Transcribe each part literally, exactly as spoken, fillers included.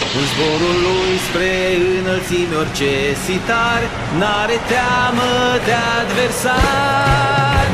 În zborul lui spre înălțimi orice sitar n-are teamă de adversari.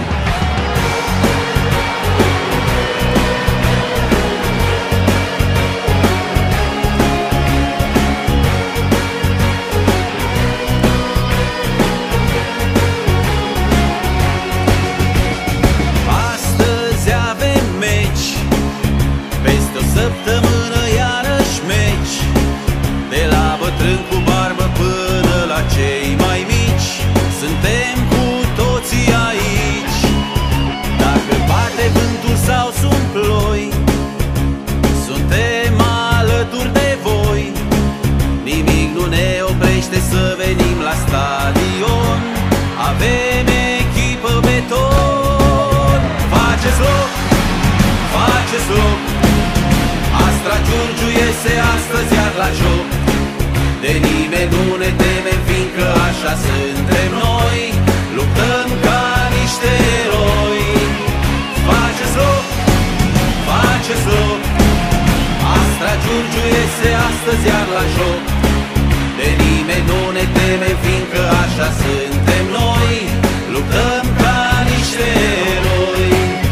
Astăzi avem meci, peste o săptămână iarăși meci, de la bătrân cu barbă până la cei mai mici. Suntem cu toții aici. Dacă bate vântul sau sunt ploi, suntem alături de voi. Nimic nu ne oprește să venim la stadion. Avem echipă beton. Faceți loc, faceți loc, Astra Giurgiu iese astăzi iar la joc. De nimeni nu ne temem, fiindcă așa suntem noi. Luptăm ca niște eroi. Faceți loc, faceți loc, Astra Giurgiu iese astăzi iar la joc. De nimeni nu ne temem, fiindcă așa suntem noi. Luptăm ca niște eroi.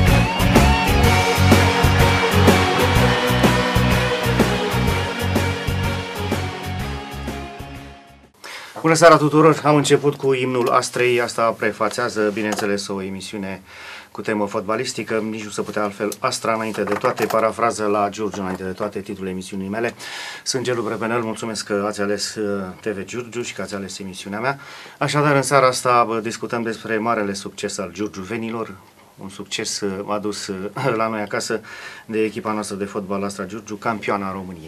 Bună seara tuturor! Am început cu imnul Astrei. Asta prefațează, bineînțeles, o emisiune cu temă fotbalistică. Nici nu se putea altfel. Astra înainte de toate, parafrază la Giurgiu înainte de toate, titlul emisiunii mele. Sunt Gelu Brebenel, mulțumesc că ați ales T V Giurgiu și că ați ales emisiunea mea. Așadar, în seara asta discutăm despre marele succes al giurgiuvenilor. Un succes adus la noi acasă de echipa noastră de fotbal Astra Giurgiu, campioana României.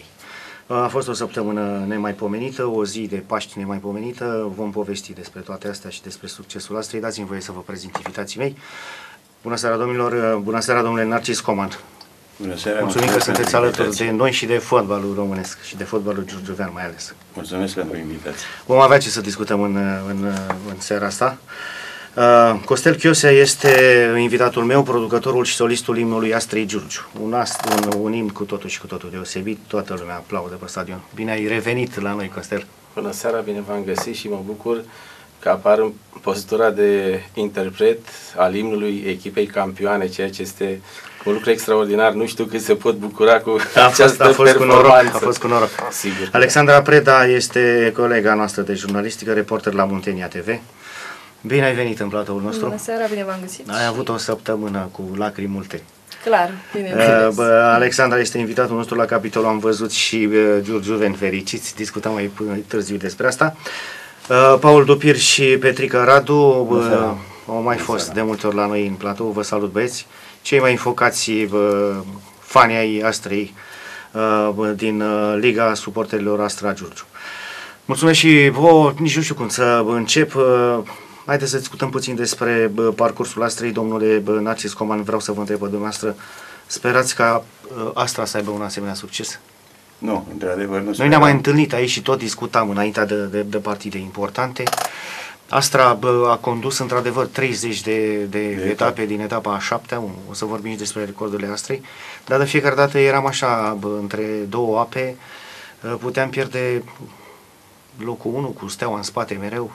A fost o săptămână nemaipomenită, o zi de Paști nemaipomenită. Vom povesti despre toate astea și despre succesul Astrei. Dați-mi voie să vă prezint invitații mei. Bună seara, domnilor! Bună seara, domnule Narcis Coman! Bună seara! Mulțumim că sunteți alături de noi și de fotbalul românesc și de fotbalul giurgiuvean mai ales. Mulțumesc pentru invitație. Vom avea ce să discutăm în, în, în seara asta. Uh, Costel Chiosea este invitatul meu, producătorul și solistul imnului Astrei Giurgiu. Un, ast, un, un imn cu totul și cu totul deosebit, toată lumea aplaudă pe stadion. Bine ai revenit la noi, Costel! Bună seara, bine v-am găsit și mă bucur că apar în postura de interpret al imnului echipei campioane, ceea ce este un lucru extraordinar. Nu știu cât se pot bucura cu a această fost, a fost performanță. Cu noroc, a fost cu noroc. Sigur. Alexandra Preda este colega noastră de jurnalistică, reporter la Muntenia T V. Bine ai venit în platoul nostru. Bună seara, bine v-am găsit. Ai avut o săptămână cu lacrimi multe. Clar, bineînțeles. Uh, Alexandra este invitatul nostru la capitolul Am văzut și uh, giurgiuveni fericiți. Discutăm mai târziu despre asta. Uh, Paul Dupir și Petrica Radu uh, au mai fost de multe ori la noi în platou. Vă salut, băieți. Cei mai înfocați uh, fani ai Astrei uh, din uh, Liga Suporterilor Astra Giurgiu. Mulțumesc și vouă. Nici nu știu cum să încep. Uh, Haideți să discutăm puțin despre bă, parcursul Astrei. Domnule bă, Narcis Coman, vreau să vă întreb pe dumneavoastră, sperați ca uh, Astra să aibă un asemenea succes? Nu, într-adevăr nu. Noi ne-am mai întâlnit aici și tot discutam înainte de, de, de partide importante. Astra bă, a condus într-adevăr treizeci de, de, de etape din etapa a șaptea, o să vorbim și despre recordurile Astrei, dar de fiecare dată eram așa bă, între două ape, puteam pierde locul unu cu Steaua în spate mereu.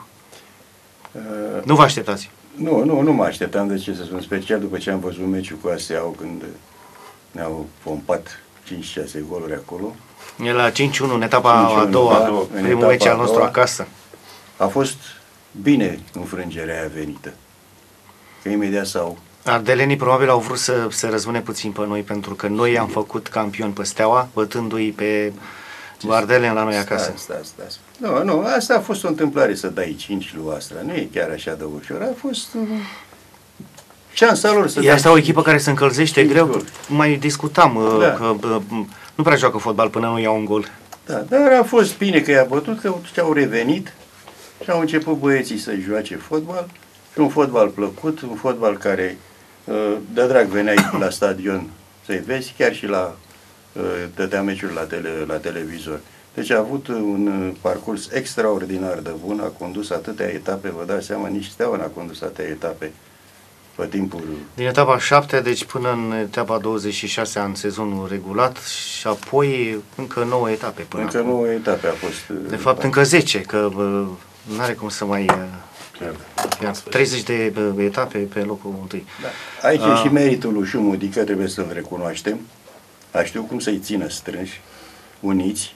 Uh, nu vă așteptați? Nu, nu, nu mă așteptam, de ce să spun, special după ce am văzut meciul cu Asteaua când ne-au pompat cinci șase goluri acolo. E la cinci unu în etapa a doua, primul meci al nostru acasă. A fost bine înfrângerea aia venită, că imediat s-au... Ardelenii probabil au vrut să se răzbune puțin pe noi, pentru că noi am făcut campioni pe Steaua, bătându-i pe Ardelen la noi acasă. Stai, stai, stai. Nu, nu, asta a fost o întâmplare să dai cinci lui Astra, nu e chiar așa de ușor, a fost șansa lor să e dai asta o echipă care se încălzește greu, gol. Mai discutam Da. că nu prea joacă fotbal până nu ia un gol. Da, dar a fost bine că i-a bătut, că și-au revenit și au început băieții să joace fotbal, și un fotbal plăcut, un fotbal care de drag veneai la stadion să-i vezi, chiar și la dădea meciuri la, tele, la televizor. Deci a avut un parcurs extraordinar de bun, a condus atâtea etape, vă dați seama, nici Steaua n-a condus atâtea etape pe timpul... Din etapa șapte, deci până în etapa douăzeci și șase în sezonul regulat și apoi încă nouă etape până Încă acum. nouă etape a fost... De fapt încă zece, că nu are cum să mai... Chiar treizeci de bă, etape pe locul întâi. Da. Aici A. e și meritul lui Șumudică, trebuie să-l recunoaștem. A știut cum să-i țină strânși, uniți,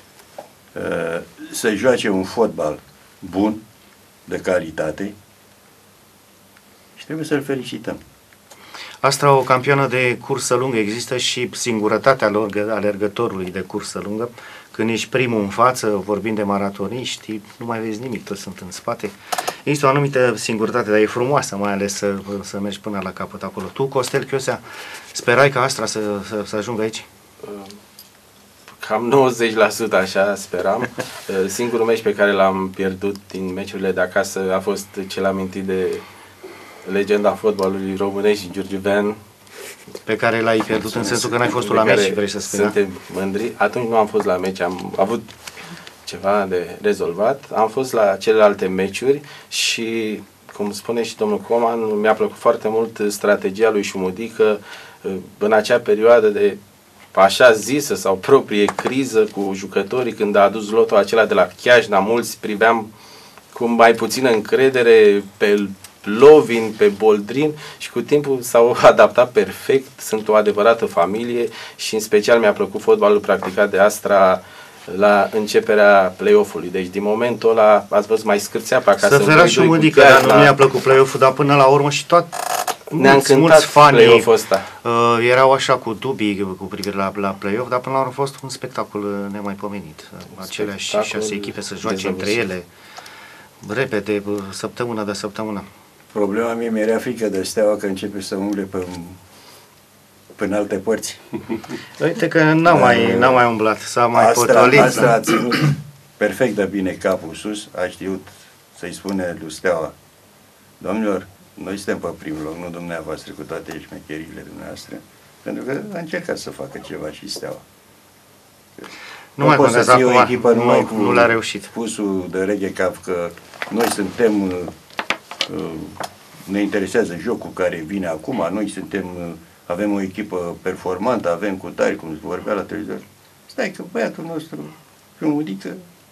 să joace un fotbal bun, de calitate și trebuie să-l felicităm. Astra, o campioană de cursă lungă, există și singurătatea alergătorului de cursă lungă. Când ești primul în față, vorbind de maratoniști, nu mai vezi nimic, toți sunt în spate. Există o anumită singurătate, dar e frumoasă, mai ales să, să mergi până la capăt acolo. Tu, Costel Chiosea, sperai ca Astra să, să, să ajungă aici? Cam nouăzeci la sută așa speram. Singurul meci pe care l-am pierdut din meciurile de acasă a fost cel amintit de legenda fotbalului românesc, Giurgiuvean. Pe care l-ai pierdut în sensul că n-ai fost tu la meci și vrei să spui, da? Suntem mândri. Atunci nu am fost la meci, am avut ceva de rezolvat. Am fost la celelalte meciuri și, cum spune și domnul Coman, mi-a plăcut foarte mult strategia lui Șumudică în acea perioadă de așa zisă sau proprie criză cu jucătorii, când a adus lotul acela de la Chiajna, mulți priveam cu mai puțină încredere pe Lovin, pe Boldrin și cu timpul s-au adaptat perfect, sunt o adevărată familie și în special mi-a plăcut fotbalul practicat de Astra la începerea play-off-ului. Deci din momentul ăla ați văzut mai scârțea pe acasă. Să fera și Șumudică, dar nu mi-a plăcut play-off-ul, dar până la urmă și tot ne-a încântat play-off-ul ăsta. Uh, erau așa cu dubii cu privire la, la play-off, dar până la urmă a fost un spectacol nemaipomenit. Aceleași șase echipe să joace între ele repede, săptămână de săptămână. Problema mie mi-era frică de Steaua că începe să umble pe, pe în alte părți. Uite că n-a mai, n-a mai umblat, s-a mai potolit. Asta a ținut perfect de bine capul sus, a știut să-i spune lui Steaua: domnilor, noi suntem pe primul loc, nu dumneavoastră, cu toate șmecheriile dumneavoastră, pentru că a încercat să facă ceva și Steaua. Nu, nu mai poți să ții o echipă nu, numai cu nu l-a reușit. spusul de reghe cap că noi suntem, uh, uh, ne interesează jocul care vine acum, noi suntem, uh, avem o echipă performantă, avem cu tari, cum se vorbea la televizor. Stai că băiatul nostru, Șumudică,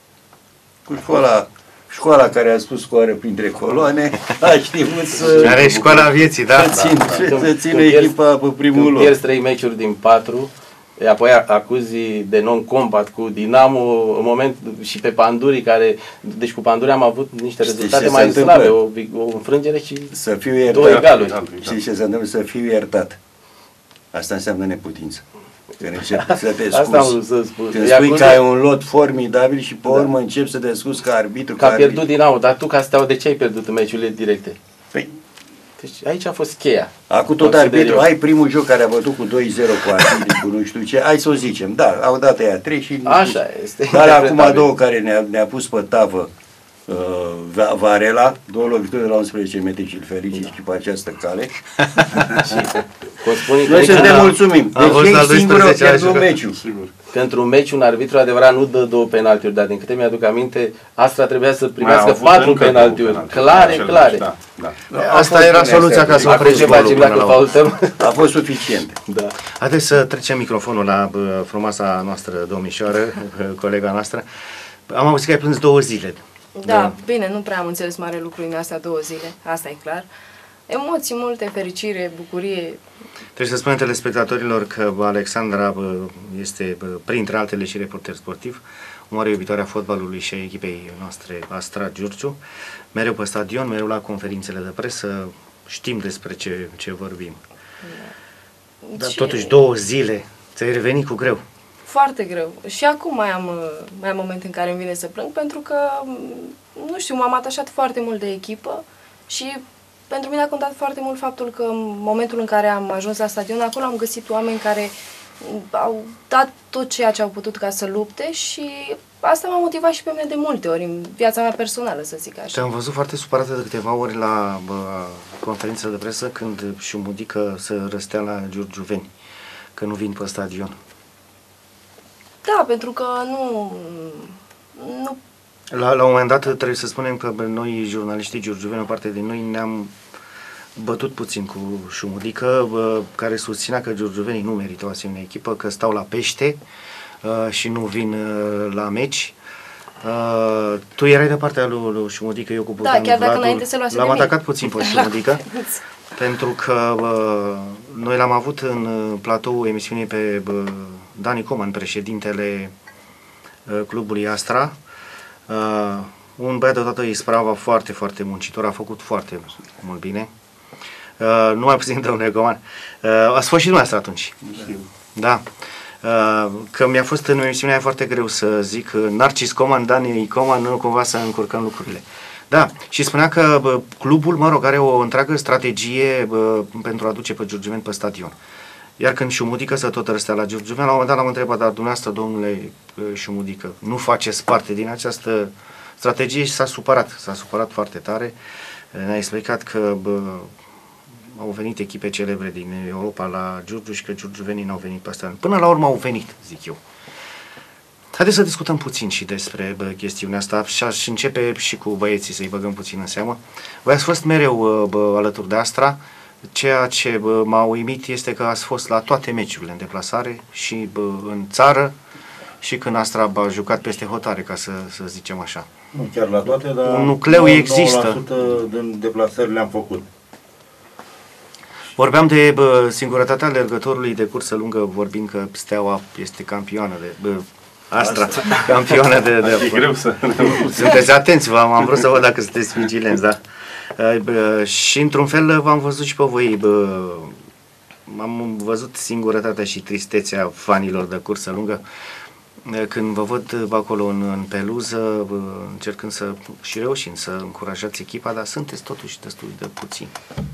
cu școala, școala care a spus scoară printre coloane, a știut să... Are școala vieții, da? Să țin, da, da. Să țină echipa pe primul loc. Pierzi trei meciuri din patru, apoi acuzii de non-combat cu Dinamo, în moment și pe Pandurii, care, deci cu Pandurii am avut niște rezultate mai slabe, o, o înfrângere și să fiu iertat, două egaluri. Și ce se întâmplă? Să fiu iertat. Asta înseamnă neputință. Când începi să te Asta scuzi. să spun. Când spui că ai un lot formidabil și pe urmă da. începi să te scuzi ca arbitru. Că a pierdut Dinamo, dar tu ca Steaua, de ce ai pierdut în meciurile directe? Păi, deci aici a fost cheia. acum tot arbitru, ai primul joc care a bătut cu doi zero cu arbitru, cu nu știu ce, hai să o zicem, da, au dat aia trei și... Așa este. Dar acum două care ne-a, ne-a pus pe tavă, uh, Varela, două lovituri de la unsprezece metri și îl felicit și pe această cale. Și, noi să ne mulțumim. Deci ei singură au pierdut meciul. Că într-un meci un arbitru adevărat nu dă două penaltiuri, dar din câte mi-aduc aminte, Astra trebuia să primească patru penaltiuri. Clare, clare. Da, da. Asta era soluția ca să oprești golul până la urmă. A fost suficient. Da. Haideți să trecem microfonul la frumoasa noastră domnișoară, colega noastră. Am auzit că ai plâns două zile. Da, da, bine, nu prea am înțeles mare lucru în astea două zile, asta e clar. Emoții multe, fericire, bucurie. Trebuie să spunem telespectatorilor că Alexandra este, printre altele, și reporter sportiv, o mare iubitoare a fotbalului și a echipei noastre Astra Giurgiu, mereu pe stadion, mereu la conferințele de presă, știm despre ce, ce vorbim. Da. Dar și... totuși două zile, ți-ai revenit cu greu. Foarte greu. Și acum mai am, mai am momente în care îmi vine să plâng, pentru că, nu știu, m-am atașat foarte mult de echipă și pentru mine a contat foarte mult faptul că în momentul în care am ajuns la stadion, acolo am găsit oameni care au dat tot ceea ce au putut ca să lupte și asta m-a motivat și pe mine de multe ori în viața mea personală, să zic așa. Te-am văzut foarte supărată de câteva ori la bă, conferințele de presă când Șumudică se răstea la giurgiuveni, că nu vin pe stadion. Da, pentru că nu... nu La, la un moment dat trebuie să spunem că noi, jurnaliștii giurgiuveni, o parte din noi, ne-am bătut puțin cu Șumudică, care susținea că giurgiuvenii nu merită o asemenea echipă, că stau la pește și nu vin la meci. Tu erai de partea lui, lui Șumudică, eu cu Bogdan Da, chiar dacă Vladul. înainte se luase L-am de mine. atacat puțin pe Șumudică, pentru că noi l-am avut în platoul emisiunii pe Dani Coman, președintele clubului Astra. Un băiat deodată isprava foarte, foarte muncitor, a făcut foarte mult bine. Uh, nu mai puțin de un egoman. Uh, ați fost și dumneavoastră atunci. Da. Uh, că mi-a fost în emisiunea foarte greu să zic uh, Narcis Coman, Dani Coman, nu cumva să încurcăm lucrurile. Da, și spunea că bă, clubul, mă rog, are o întreagă strategie bă, pentru a duce pe giurgiuveni pe stadion. Iar când Șumudică să tot răstea la giurgiuveni, la un moment dat l-am întrebat, dar dumneavoastră, domnule Șumudică, nu faceți parte din această strategie? Și s-a supărat, s-a supărat foarte tare. Ne-a explicat că bă, au venit echipe celebre din Europa la Giurgiu și că giurgiuvenii n-au venit pe asta. Până la urmă au venit, zic eu. Haideți să discutăm puțin și despre bă, chestiunea asta și aș începe și cu băieții să-i băgăm puțin în seamă. Voi ați fost mereu bă, alături de Astra. Ceea ce bă, m-a uimit este că ați fost la toate meciurile în deplasare și bă, în țară și când Astra a jucat peste hotare, ca să, să zicem așa. Nu chiar la toate, dar un nucleu există. nouă la sută din deplasări le-am făcut. Vorbeam de bă, singurătatea alergătorului de cursă lungă, vorbind că Steaua este campioană de... Bă, Astra, Asta. campioană de... de e greu să... Sunteți atenți, am vrut să văd dacă sunteți vigilenți, da? Bă, și într-un fel v-am văzut și pe voi, bă, am văzut singurătatea și tristețea fanilor de cursă lungă când vă văd acolo în, în peluză, bă, încercând să și reușind să încurajați echipa, dar sunteți totuși destul de puțini.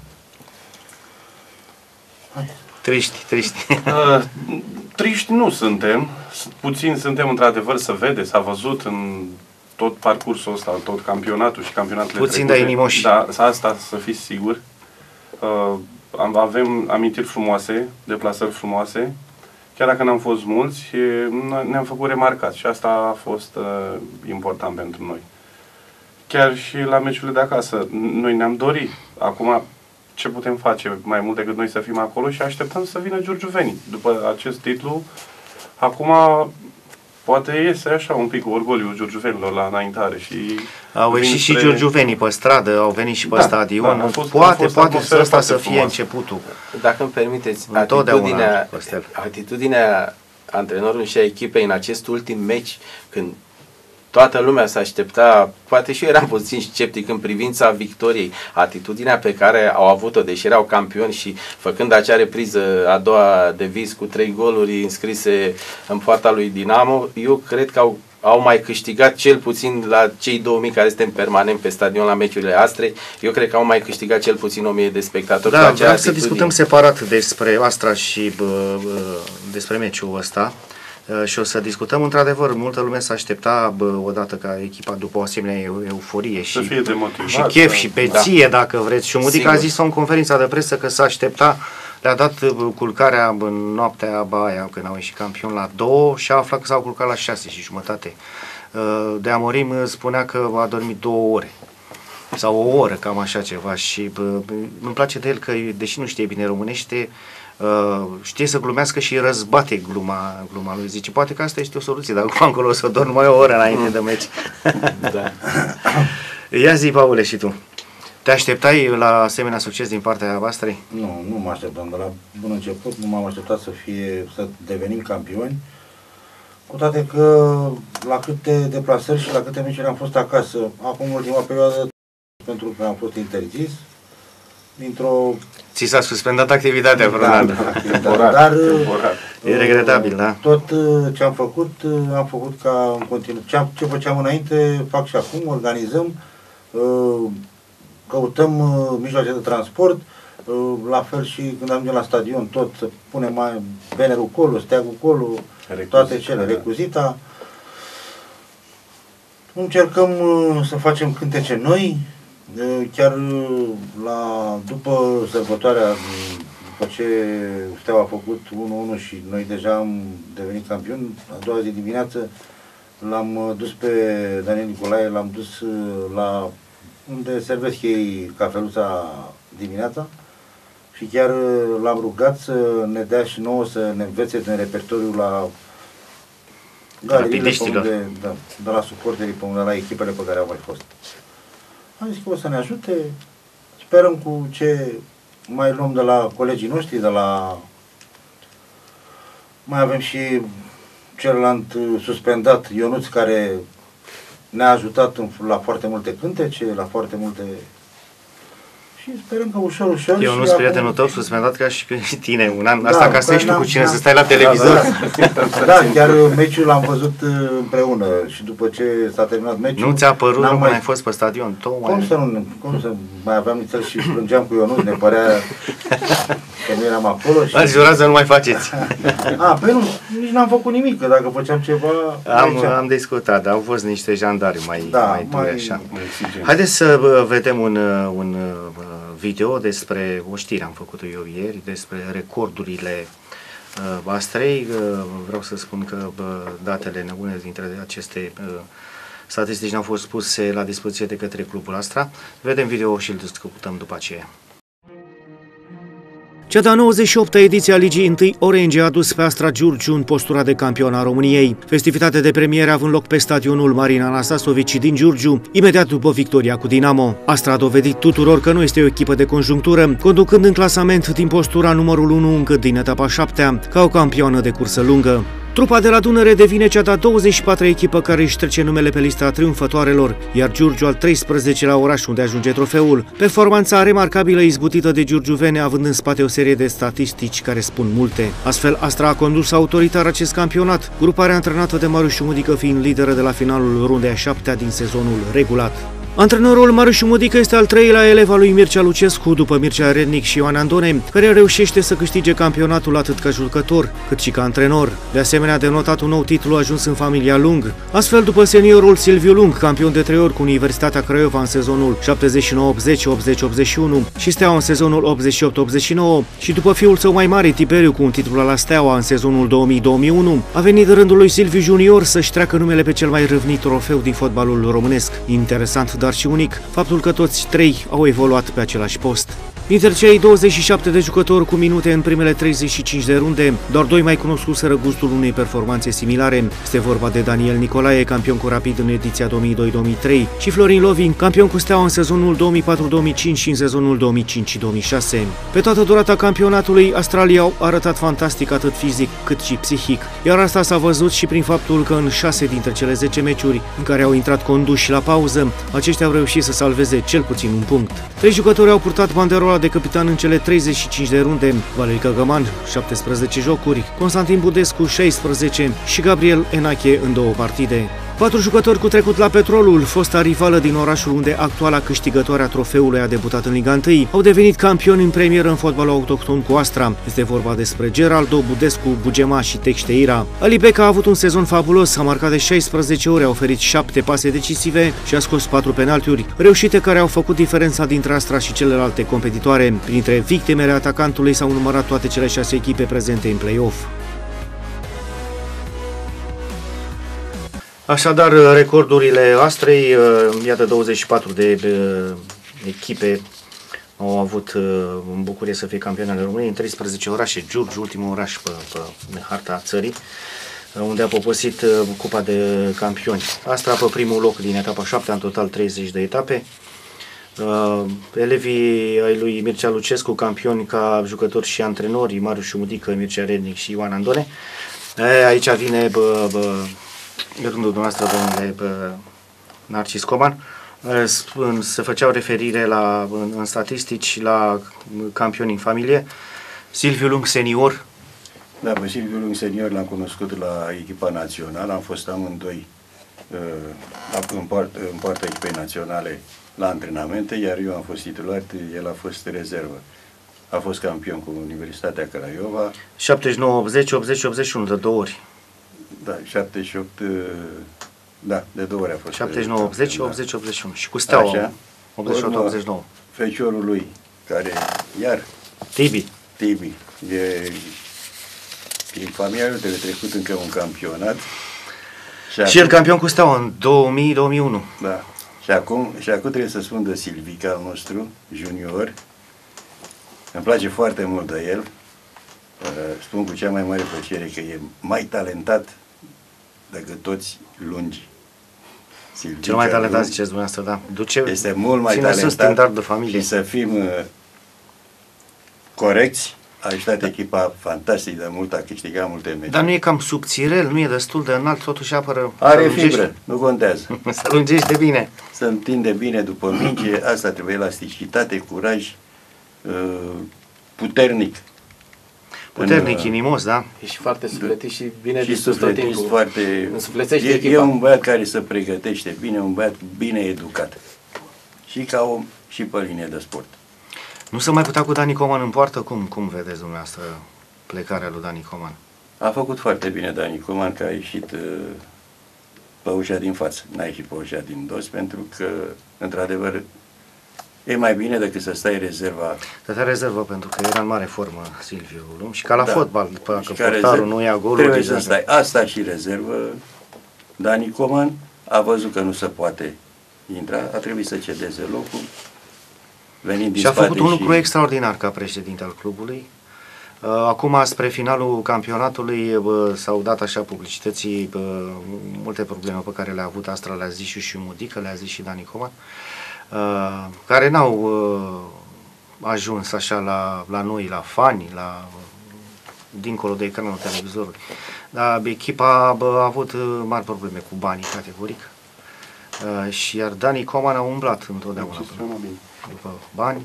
Triști, triști. Uh, triști nu suntem, puțin suntem într-adevăr, să vede, s-a văzut în tot parcursul ăsta, tot campionatul și campionatele puțin trecute. de inimoși. Da, asta să fiți siguri. Uh, avem amintiri frumoase, deplasări frumoase, chiar dacă n-am fost mulți, ne-am făcut remarcați și asta a fost uh, important pentru noi. Chiar și la meciurile de acasă, noi ne-am dorit. Acum, ce putem face mai mult decât noi să fim acolo și așteptăm să vină giurgiuvenii. După acest titlu, acum poate iese așa un pic orgoliu giurgiuvenilor la înaintare și... Au ieșit și giurgiuvenii pe stradă, au venit și pe da, stadion. Da, a fost, poate, a fost poate să asta să fie frumos. începutul. Dacă îmi permiteți, Întotdeauna, atitudinea, atitudinea antrenorului și a echipei în acest ultim meci, când toată lumea se aștepta, poate și eu eram puțin sceptic în privința victoriei, atitudinea pe care au avut-o, deși erau campioni și făcând acea repriză a doua de vis cu trei goluri înscrise în poarta lui Dinamo, eu cred că au, au mai câștigat cel puțin la cei două mii care suntem permanent pe stadion la meciurile Astrei, eu cred că au mai câștigat cel puțin o mie de spectatori. Da, vreau să discutăm separat despre Astra și bă, bă, despre meciul ăsta. Și o să discutăm, într-adevăr, multă lume s-a aștepta bă, odată ca echipa după o asemenea euforie și, fie demotivat, și chef da, și peție, da. Dacă vreți. Și Mudica a Sigur. zis-o în conferința de presă că s-a aștepta, le-a dat bă, culcarea în noaptea aia când au ieșit campion la două și a aflat că s-au culcat la șase și jumătate. De Amorim spunea că a dormit două ore sau o oră, cam așa ceva și bă, îmi place de el că, deși nu știe bine românește, Uh, știe să glumească și răzbate gluma, gluma lui. Zice, poate că asta este o soluție, dar acum încolo o să dorm mai o oră înainte de meci. Da. Ia zi, Paule, și tu. Te așteptai la asemenea succes din partea voastră? Nu, nu mă așteptam, de la bun început nu m-am așteptat să fie, să devenim campioni, cu toate că la câte deplasări și la câte meciuri am fost acasă, acum ultima perioadă, pentru că am fost interzis, dintr-o... Ți s-a suspendat activitatea vreun da, an. temporar, dar e regretabil, da. Tot ce am făcut, am făcut ca în continuu. Ce, ce făceam înainte, fac și acum, organizăm, căutăm mijloace de transport, la fel și când ajungem la stadion, tot să punem mai bannerul colo, steagul colo, toate cele, recuzita. Încercăm să facem cântece noi. Chiar la, după sărbătoarea, după ce Steaua a făcut unu unu și noi deja am devenit campioni, a doua zi dimineață l-am dus pe Daniel Nicolae, l-am dus la unde servesc ei cafeluța dimineața și chiar l-am rugat să ne dea și nouă să ne învețe din repertoriul la galeriile pe unde, da, de la suporterii pe unde, la echipele pe care au mai fost. Am zis că o să ne ajute, sperăm cu ce mai luăm de la colegii noștri, de la... Mai avem și celălalt suspendat, Ionuț, care ne-a ajutat la foarte multe cântece, la foarte multe... Și sperăm că ușor, ușor... Ionuț, prietenul acum... tău, suspendat ca și tine, un an, da, asta ca să știu cu cine să stai la televizor. Da, da. Da, chiar meciul l-am văzut împreună și după ce s-a terminat meciul... Nu ți-a părut, nu mai ai fost pe stadion? Cum mai... să nu, cum să mai aveam nițel și plângeam cu Ionuț, ne părea că nu eram acolo și... Ați jurat să nu mai faceți. A, pe nu, nici n-am făcut nimic, că dacă făceam ceva... Am, am discutat, dar au fost niște jandarmi mai, da, mai duri mai, așa. Mai Haideți să vedem un, un video despre o știre, am făcut-o eu ieri, despre recordurile uh, Astrei. Uh, vreau să spun că uh, datele, unele dintre aceste uh, statistici au fost puse la dispoziție de către Clubul Astra. Vedem video și îl discutăm după aceea. Cea de-a nouăzeci și opta ediție a Ligii unu Orange a adus pe Astra Giurgiu în postura de campion a României. Festivitatea de premiere a avut loc pe stadionul Marin Anastasovici din Giurgiu, imediat după victoria cu Dinamo. Astra a dovedit tuturor că nu este o echipă de conjunctură, conducând în clasament din postura numărul unu încă din etapa a șaptea, ca o campioană de cursă lungă. Trupa de la Dunăre devine cea de-a douăzeci și patra echipă care își trece numele pe lista triumfătoarelor, iar Giurgiu al treisprezecelea oraș unde ajunge trofeul. Performanța remarcabilă izbutită de giurgiuvene, având în spate o serie de statistici care spun multe. Astfel, Astra a condus autoritar acest campionat, gruparea antrenată de Marius Mudică fiind lideră de la finalul rundei a șaptea din sezonul regulat. Antrenorul Marius Mudică este al treilea elev al lui Mircea Lucescu, după Mircea Rednic și Ioan Andone, care reușește să câștige campionatul atât ca jucător, cât și ca antrenor. De asemenea, a denotat un nou titlu ajuns în familia Lung. Astfel, după seniorul Silviu Lung, campion de trei ori cu Universitatea Craiova în sezonul șaptezeci și nouă optzeci, optzeci optzeci și unu și Steaua în sezonul optzeci și opt optzeci și nouă, și după fiul său mai mare, Tiberiu, cu un titlu la Steaua în sezonul două mii două mii unu, a venit rândul lui Silviu Junior să-și treacă numele pe cel mai râvnit trofeu din fotbalul românesc. Interesant, dar și unic, faptul că toți trei au evoluat pe același post. Dintre cei douăzeci și șapte de jucători cu minute în primele treizeci și cinci de runde, doar doi mai cunoscuseră gustul unei performanțe similare. Este vorba de Daniel Nicolae, campion cu Rapid în ediția două mii doi două mii trei, și Florin Lovin, campion cu Steaua în sezonul două mii patru două mii cinci și în sezonul două mii cinci două mii șase. Pe toată durata campionatului, Astralii au arătat fantastic atât fizic cât și psihic, iar asta s-a văzut și prin faptul că în șase dintre cele zece meciuri în care au intrat conduși la pauză, aceștia au reușit să salveze cel puțin un punct. Trei jucători au purtat banderola de capitan în cele treizeci și cinci de runde: Valeriu Căgăman, șaptesprezece jocuri, Constantin Budescu, șaisprezece și Gabriel Enache în două partide. Patru jucători cu trecut la Petrolul, fosta rivală din orașul unde actuala câștigătoare a trofeului a debutat în Liga unu, au devenit campioni în premieră în fotbalul autohton cu Astra. Este vorba despre Geraldo, Budescu, Bugema și Texteira. Ali Beca a avut un sezon fabulos, a marcat de șaisprezece ori, a oferit șapte pase decisive și a scos patru penaltiuri, reușite care au făcut diferența dintre Astra și celelalte competitoare. Printre victimele atacantului s-au numărat toate cele șase echipe prezente în play-off. Așadar, recordurile Astrei, iată douăzeci și patru de echipe au avut în bucurie să fie campioni ale României în treisprezece orașe. Giurgiu, ultimul oraș pe, pe, pe harta țării, unde a poposit cupa de campioni. Astra pe primul loc din etapa șaptea, în total treizeci de etape. Uh, elevii ai lui Mircea Lucescu, campioni ca jucători și antrenori, Marius Mudică, Mircea Rednic și Ioan Andone. E, aici vine bă, bă, rândul dumneavoastră, domnule bă, Narcis Coman. Se făceau referire la, în, în statistici la campioni în familie. Silviu Lung senior. Da, pe Silviu Lung senior l-am cunoscut la echipa națională, am fost amândoi uh, în, poartă, în poarta echipei naționale la antrenamente, iar eu am fost titular, el a fost rezervă. A fost campion cu Universitatea Craiova. șaptezeci și nouă optzeci, optzeci optzeci și unu, de două ori. Da, șaptezeci și opt, da, de două ori a fost. șaptezeci și nouă optzeci, da. optzeci optzeci și unu. Și cu Steaua, așa, optzeci și opt optzeci și nouă. Feciorul lui, care, iar... Tibi. Tibi. E, din familia lui trebuie trecut încă un campionat. Și, și el campion cu Steaua în două mii două mii unu. Da. Și acum, și acum trebuie să spun de Silvica al nostru, junior, Îmi place foarte mult de el. Spun cu cea mai mare plăcere că e mai talentat decât toți lungi. Silvica Cel mai talentat, Lung ziceți dumneavoastră, da. Duce, este mult mai ține sus talentat standard de familie. și să fim uh, corecți. A ajutat echipa fantastic de mult, a câștigat multe meciuri. Dar nu e cam subțirel, nu e destul de înalt, totuși apără. Are să lungește. fibră, nu contează. Se lungește bine. Se întinde bine după minge, asta trebuie elasticitate, curaj, uh, puternic. Puternic, În, inimos, da? E și foarte sufletit și bine și dispus tot sufletist, timpul. foarte... Însuflețește E, e echipa. un băiat care se pregătește bine, un băiat bine educat. Și ca om, și pe linie de sport. Nu se mai putea cu Dani Coman în poartă? Cum, cum vedeți dumneavoastră plecarea lui Dani Coman? A făcut foarte bine Dani Coman, că a ieșit uh, pe ușa din față, n-a ieșit pe ușa din dos, pentru că, într-adevăr, e mai bine decât să stai rezerva. Dătea rezervă pentru că era în mare formă Silviu Lung și ca la Da. fotbal, după Și că ca portarul rezerv- nu ia golul. Trebuie deja să stai. Asta și rezervă. Dani Coman a văzut că nu se poate intra, a trebuit să cedeze locul. Venind din Și a spate făcut un și... lucru extraordinar ca președinte al clubului. Uh, Acum, spre finalul campionatului, bă, s-au dat așa publicității bă, multe probleme pe care le-a avut Astra, le-a zis și Mudică, le-a zis și Dani Coman, uh, care n-au uh, ajuns așa la, la noi, la fani, la dincolo de ecranul televizorului. Dar echipa bă, a avut uh, mari probleme cu banii, categoric. Uh, și iar Dani Coman a umblat întotdeauna după bani.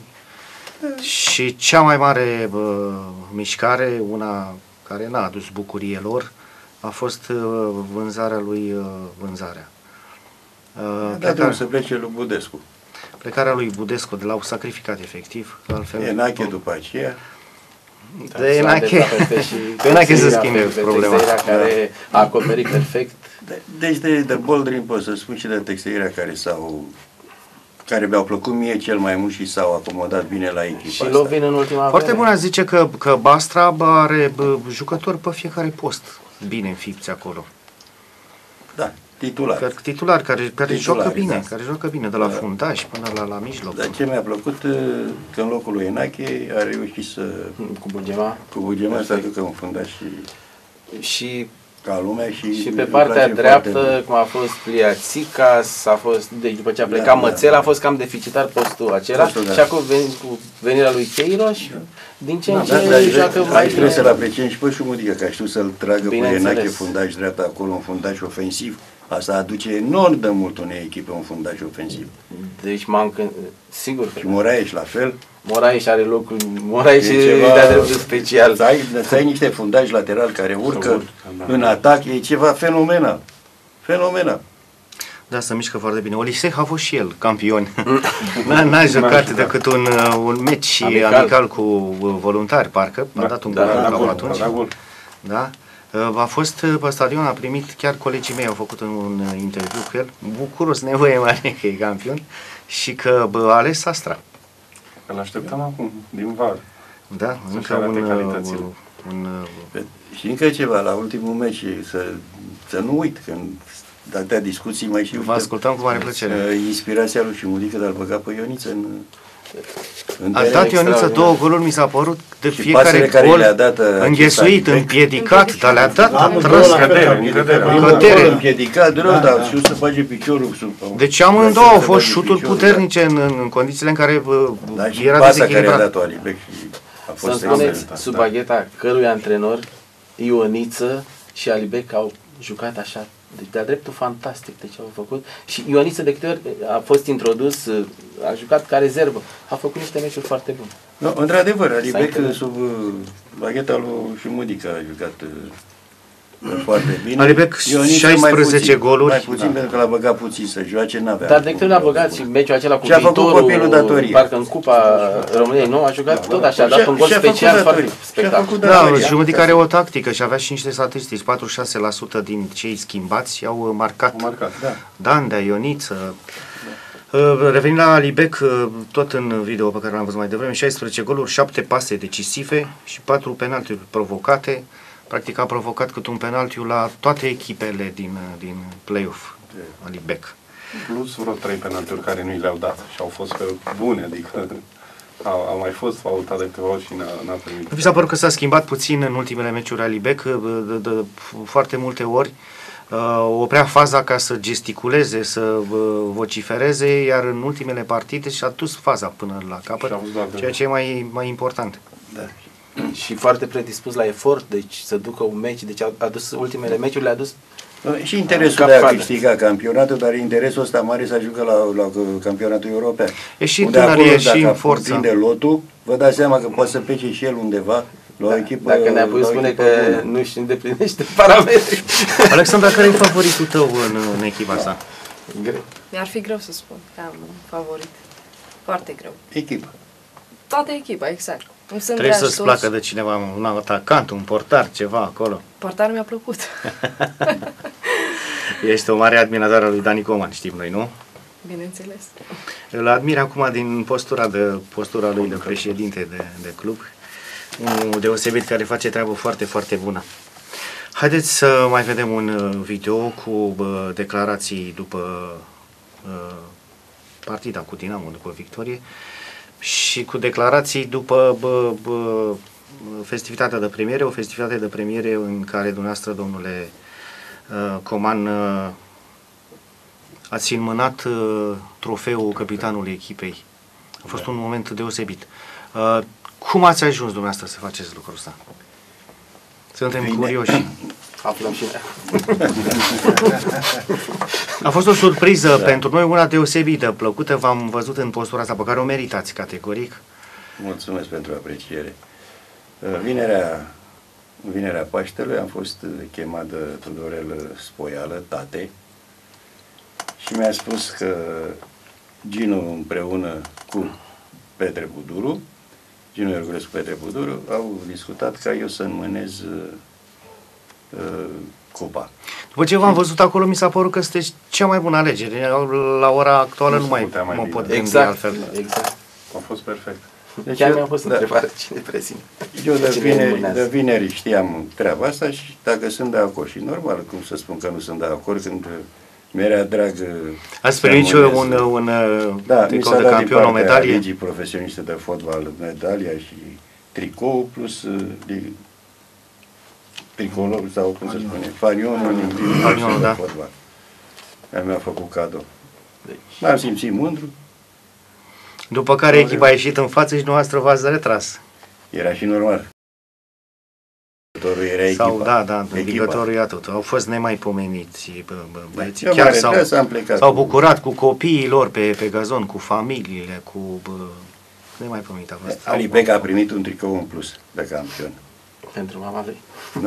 Și cea mai mare bă, mișcare, una care n-a adus bucurie lor, a fost uh, vânzarea lui uh, Vânzarea. Uh, Da, trebuie să plece lui Budescu. plecarea lui Budescu, de l-au sacrificat efectiv. Altfel, Enache după aceea. de Enache, de Enache să schimbe problema. Care a acoperit perfect. De, deci de, de Boldrin pot să spun și de Texteirea care s-au care mi-au plăcut mie cel mai mult și s-au acomodat bine la echipa Și asta. Lovin în ultima Foarte vreme. bun a zice că, că Bastra bă, are bă, jucători pe fiecare post bine înfipți acolo. Da, titular. Că, titular care, care Titular, joacă bine, exact. care joacă bine, de la Da. fundaș până la, la mijloc. Dar ce mi-a plăcut, uh, că în locul lui Enache a reușit să, Cu Bugema. cu Bugema, să aducă un fundaș și Și ca lumea și... Și pe îmi partea place dreaptă, foarte cum a fost Pliațicas, a fost, deci după ce a plecat Da, Mățel, da. a fost cam deficitar postul acela. Postul, da. Și acum ven, cu venirea lui Cheiroș, din ce în mult. ce Da, dar joacă aici mai trebuie să-l bine. apreciem și pe Șumudică, că a știut să-l tragă cu Bineînțeles. Enache fundaș dreapta acolo, un fundaș ofensiv. Asta aduce enorm de mult unei echipe, un fundaș ofensiv. Deci m-am când... Sigur că Și Moraes la fel. Moraes are locul, Moraes E e ceva- de-a dreptul special. Să ai, să ai niște fundași laterali care urcă urcă, da. în atac, e ceva fenomenal. Fenomenal. Da, se mișcă foarte bine. Oliseh a fost și el campion. N-a, n-a jucat decât un, uh, un meci amical, Amical. cu uh, voluntari, parcă. A dat un da, gol da, acolo gol, atunci. da, gol. Da? Uh, A fost uh, pe stadion, a primit, chiar colegii mei au făcut un, un uh, interviu cu el, bucuros, nevoie mare că e campion și că bă, a ales Astra. Îl așteptăm acum, din var. Da? Să-și Încă arate un, uh, calitățile. un, uh, Și încă ceva, la ultimul meci, să, să nu uit, că în atâtea discuții mai și... Vă ascultăm cu mare plăcere. uh, Inspirația lui Șumudică de a-l băga pe Ioniță în... în A teren. dat Ioniță extraordinar. două goluri, mi s-a părut de Și fiecare pasele care gol le-a dat, uh, înghesuit, acesta împiedicat, dar le-a dat, a Am tras. două la fel, Încădere, am încădere. piedicat. Primul Cădere. gol împiedicat rău, Da, dar da. știu să face piciorul sub... Deci amândouă au să fost bage șuturi piciorul, puternice în, în condițiile în care bă, Da, și era pasa care a dezechilibrat. dat-o Alibec și a Să-mi fost spuneți, excelent. sub da. bagheta cărui antrenor, Ioniță și Alibec au jucat așa, deci de-a dreptul fantastic de ce au făcut. Și Ioniță de câte ori a fost introdus, a jucat ca rezervă, a făcut niște meciuri foarte bune. No, într-adevăr, Alibec întâlnit. sub uh, bagheta lui Șumudică a jucat uh, foarte bine. Alibec, Ioniță mai șaisprezece puțin, goluri. Mai puțin, Da. pentru că l-a băgat puțin să joace, n-avea. Dar de câte ori a cum- băgat și meciul acela cu Și a făcut viitorul, copilul datorie. parcă în Cupa României, nu? A jucat tot așa, a dat Și-a- un gol și-a făcut special datorii. foarte Și-a spectaculos. făcut Da, datoria. Șumudic are o tactică și avea și niște statistici. patruzeci și șase la sută din cei schimbați au uh, marcat. Am marcat. Da. Dandea, Ioniță. Uh, Revenind la Alibec, uh, tot în video pe care l-am văzut mai devreme, șaisprezece goluri, șapte pase decisive și patru penaltiuri provocate. Practic a provocat cât un penaltiu la toate echipele din, uh, din play-off, Alibec. Plus vreo trei penaltiuri care nu i le-au dat și au fost pe bune, adică a, a mai fost faultat de câteva ori și n-a primit. Vi s-a părut că s-a schimbat puțin în ultimele meciuri Ali Bec, de, de, de foarte multe ori uh, oprea faza ca să gesticuleze, să uh, vocifereze, iar în ultimele partide și-a dus faza până la capăt, ceea ce e mai, mai important. Da. Și foarte predispus la efort, deci să ducă un meci, deci a adus ultimele meciuri, le-a dus și interesul de a câștiga campionatul, dar interesul ăsta mare să ajungă la, la campionatul european. E și tânărie, și în forță. Dacă prinde lotul, vă dați seama că poate să plece și el undeva la o echipă. Dacă ne-a pus spune că bună. Nu-și îndeplinește parametrii. Alexandra, care e favoritul tău în, în echipa asta? Greu. Mi-ar fi greu să spun că am un favorit. Foarte greu. Echipa. Toată echipa, exact. Trebuie să-ți placă de cineva, un atacant, un portar, ceva acolo. Portarul mi-a plăcut. Este o mare admirator al lui Dani Coman, știm noi, nu? Bineînțeles. Îl admir acum din postura, de, postura lui de președinte de, de club. Un deosebit care face treabă foarte, foarte bună. Haideți să mai vedem un video cu bă, declarații după uh, partida cu Dinamo, după victorie. Și cu declarații după bă, bă, festivitatea de premiere, o festivitate de premiere în care dumneavoastră, domnule uh, Coman, uh, ați înmânat uh, trofeul capitanului echipei. A fost da. un moment deosebit. Uh, cum ați ajuns dumneavoastră să faceți lucrul ăsta? Suntem Bine. curioși. Aflăm și A fost o surpriză da. pentru noi, una deosebită, plăcută. V-am văzut în postura asta pe care o meritați categoric. Mulțumesc pentru apreciere. Vinerea, vinerea Paștelui am fost chemat de Tudorel Spoială, tate, și mi-a spus că Ginu împreună cu Petre Buduru, Ginu Iorgulescu cu Petre Buduru, au discutat ca eu să înmânez uh, cupa. După ce v-am văzut acolo, mi s-a părut că sunteți cea mai bună alegere. La ora actuală nu, nu mai, mai mă pot gândi exact, altfel. Exact. A fost perfect. Deci chiar mi-a fost da. întrebare cine prezint. Eu de vineri, de vineri știam treaba asta și dacă sunt de acord, și normal, cum să spun că nu sunt de acord când mi-era drag. Ați primit și un, un da, tricou de campion, o medalie? Legii profesioniste de fotbal, medalia și tricou plus de, tricolor sau cum se spune, fanionul din da. fotbal. Care mi-a făcut cadou. Deci, m-am simțit mândru. După care echipa a ieșit în față și noastră v-ați retras. Era și normal. Era echipa. Sau, da, da, învingătorul, iată, au fost nemaipomeniți bă, bă, băieții. Eu chiar s-au bucurat cu... cu copiii lor pe, pe gazon, cu familiile, cu... Bă, nemaipomenit a fost. Ali Bec a primit un tricou în plus de campion. Pentru mama lui? Nu.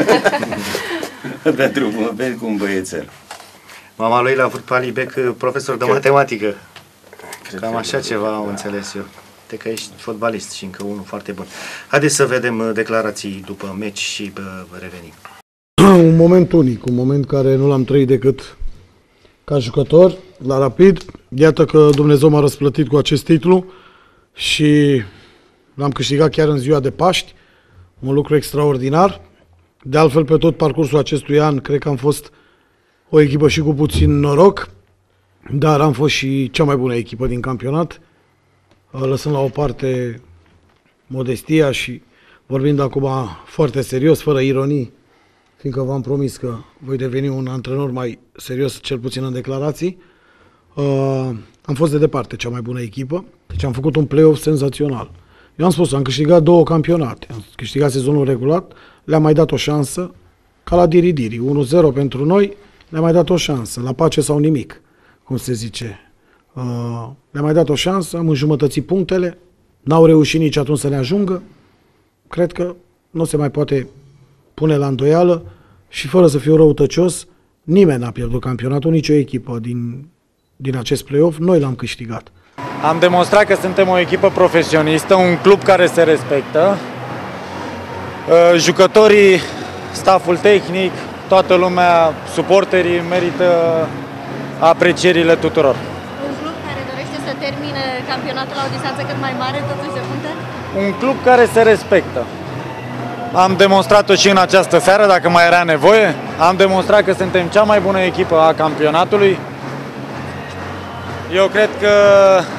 pentru, pentru un băiețel. Mama lui l-a avut pe Ali Bec profesor de matematică. Cam așa ceva am înțeles eu. De că ești fotbalist și încă unul foarte bun. Haideți să vedem declarații după meci și bă, revenim. Un moment unic, un moment care nu l-am trăit decât ca jucător la Rapid. Iată că Dumnezeu m-a răsplătit cu acest titlu și l-am câștigat chiar în ziua de Paști. Un lucru extraordinar. De altfel, pe tot parcursul acestui an, cred că am fost o echipă și cu puțin noroc, dar am fost și cea mai bună echipă din campionat. Lăsând la o parte modestia și vorbind acum foarte serios, fără ironii, fiindcă v-am promis că voi deveni un antrenor mai serios, cel puțin în declarații, uh, am fost de departe cea mai bună echipă, deci am făcut un play-off senzațional. Eu am spus, am câștigat două campionate, am câștigat sezonul regulat, le-am mai dat o șansă, ca la Diri-Diri, unu zero pentru noi, le-am mai dat o șansă, la pace sau nimic, cum se zice. Uh, le-am mai dat o șansă, am înjumătățit punctele, n-au reușit nici atunci să ne ajungă. Cred că nu se mai poate pune la îndoială și fără să fiu răutăcios, nimeni n-a pierdut campionatul, nicio echipă din, din acest play-off, noi l-am câștigat. Am demonstrat că suntem o echipă profesionistă, un club care se respectă. Uh, jucătorii, stafful tehnic, toată lumea, suporterii merită aprecierile tuturor. Să termine campionatul la o distanță cât mai mare, totuși de puncte? Un club care se respectă. Am demonstrat-o și în această seară, dacă mai era nevoie. Am demonstrat că suntem cea mai bună echipă a campionatului. Eu cred că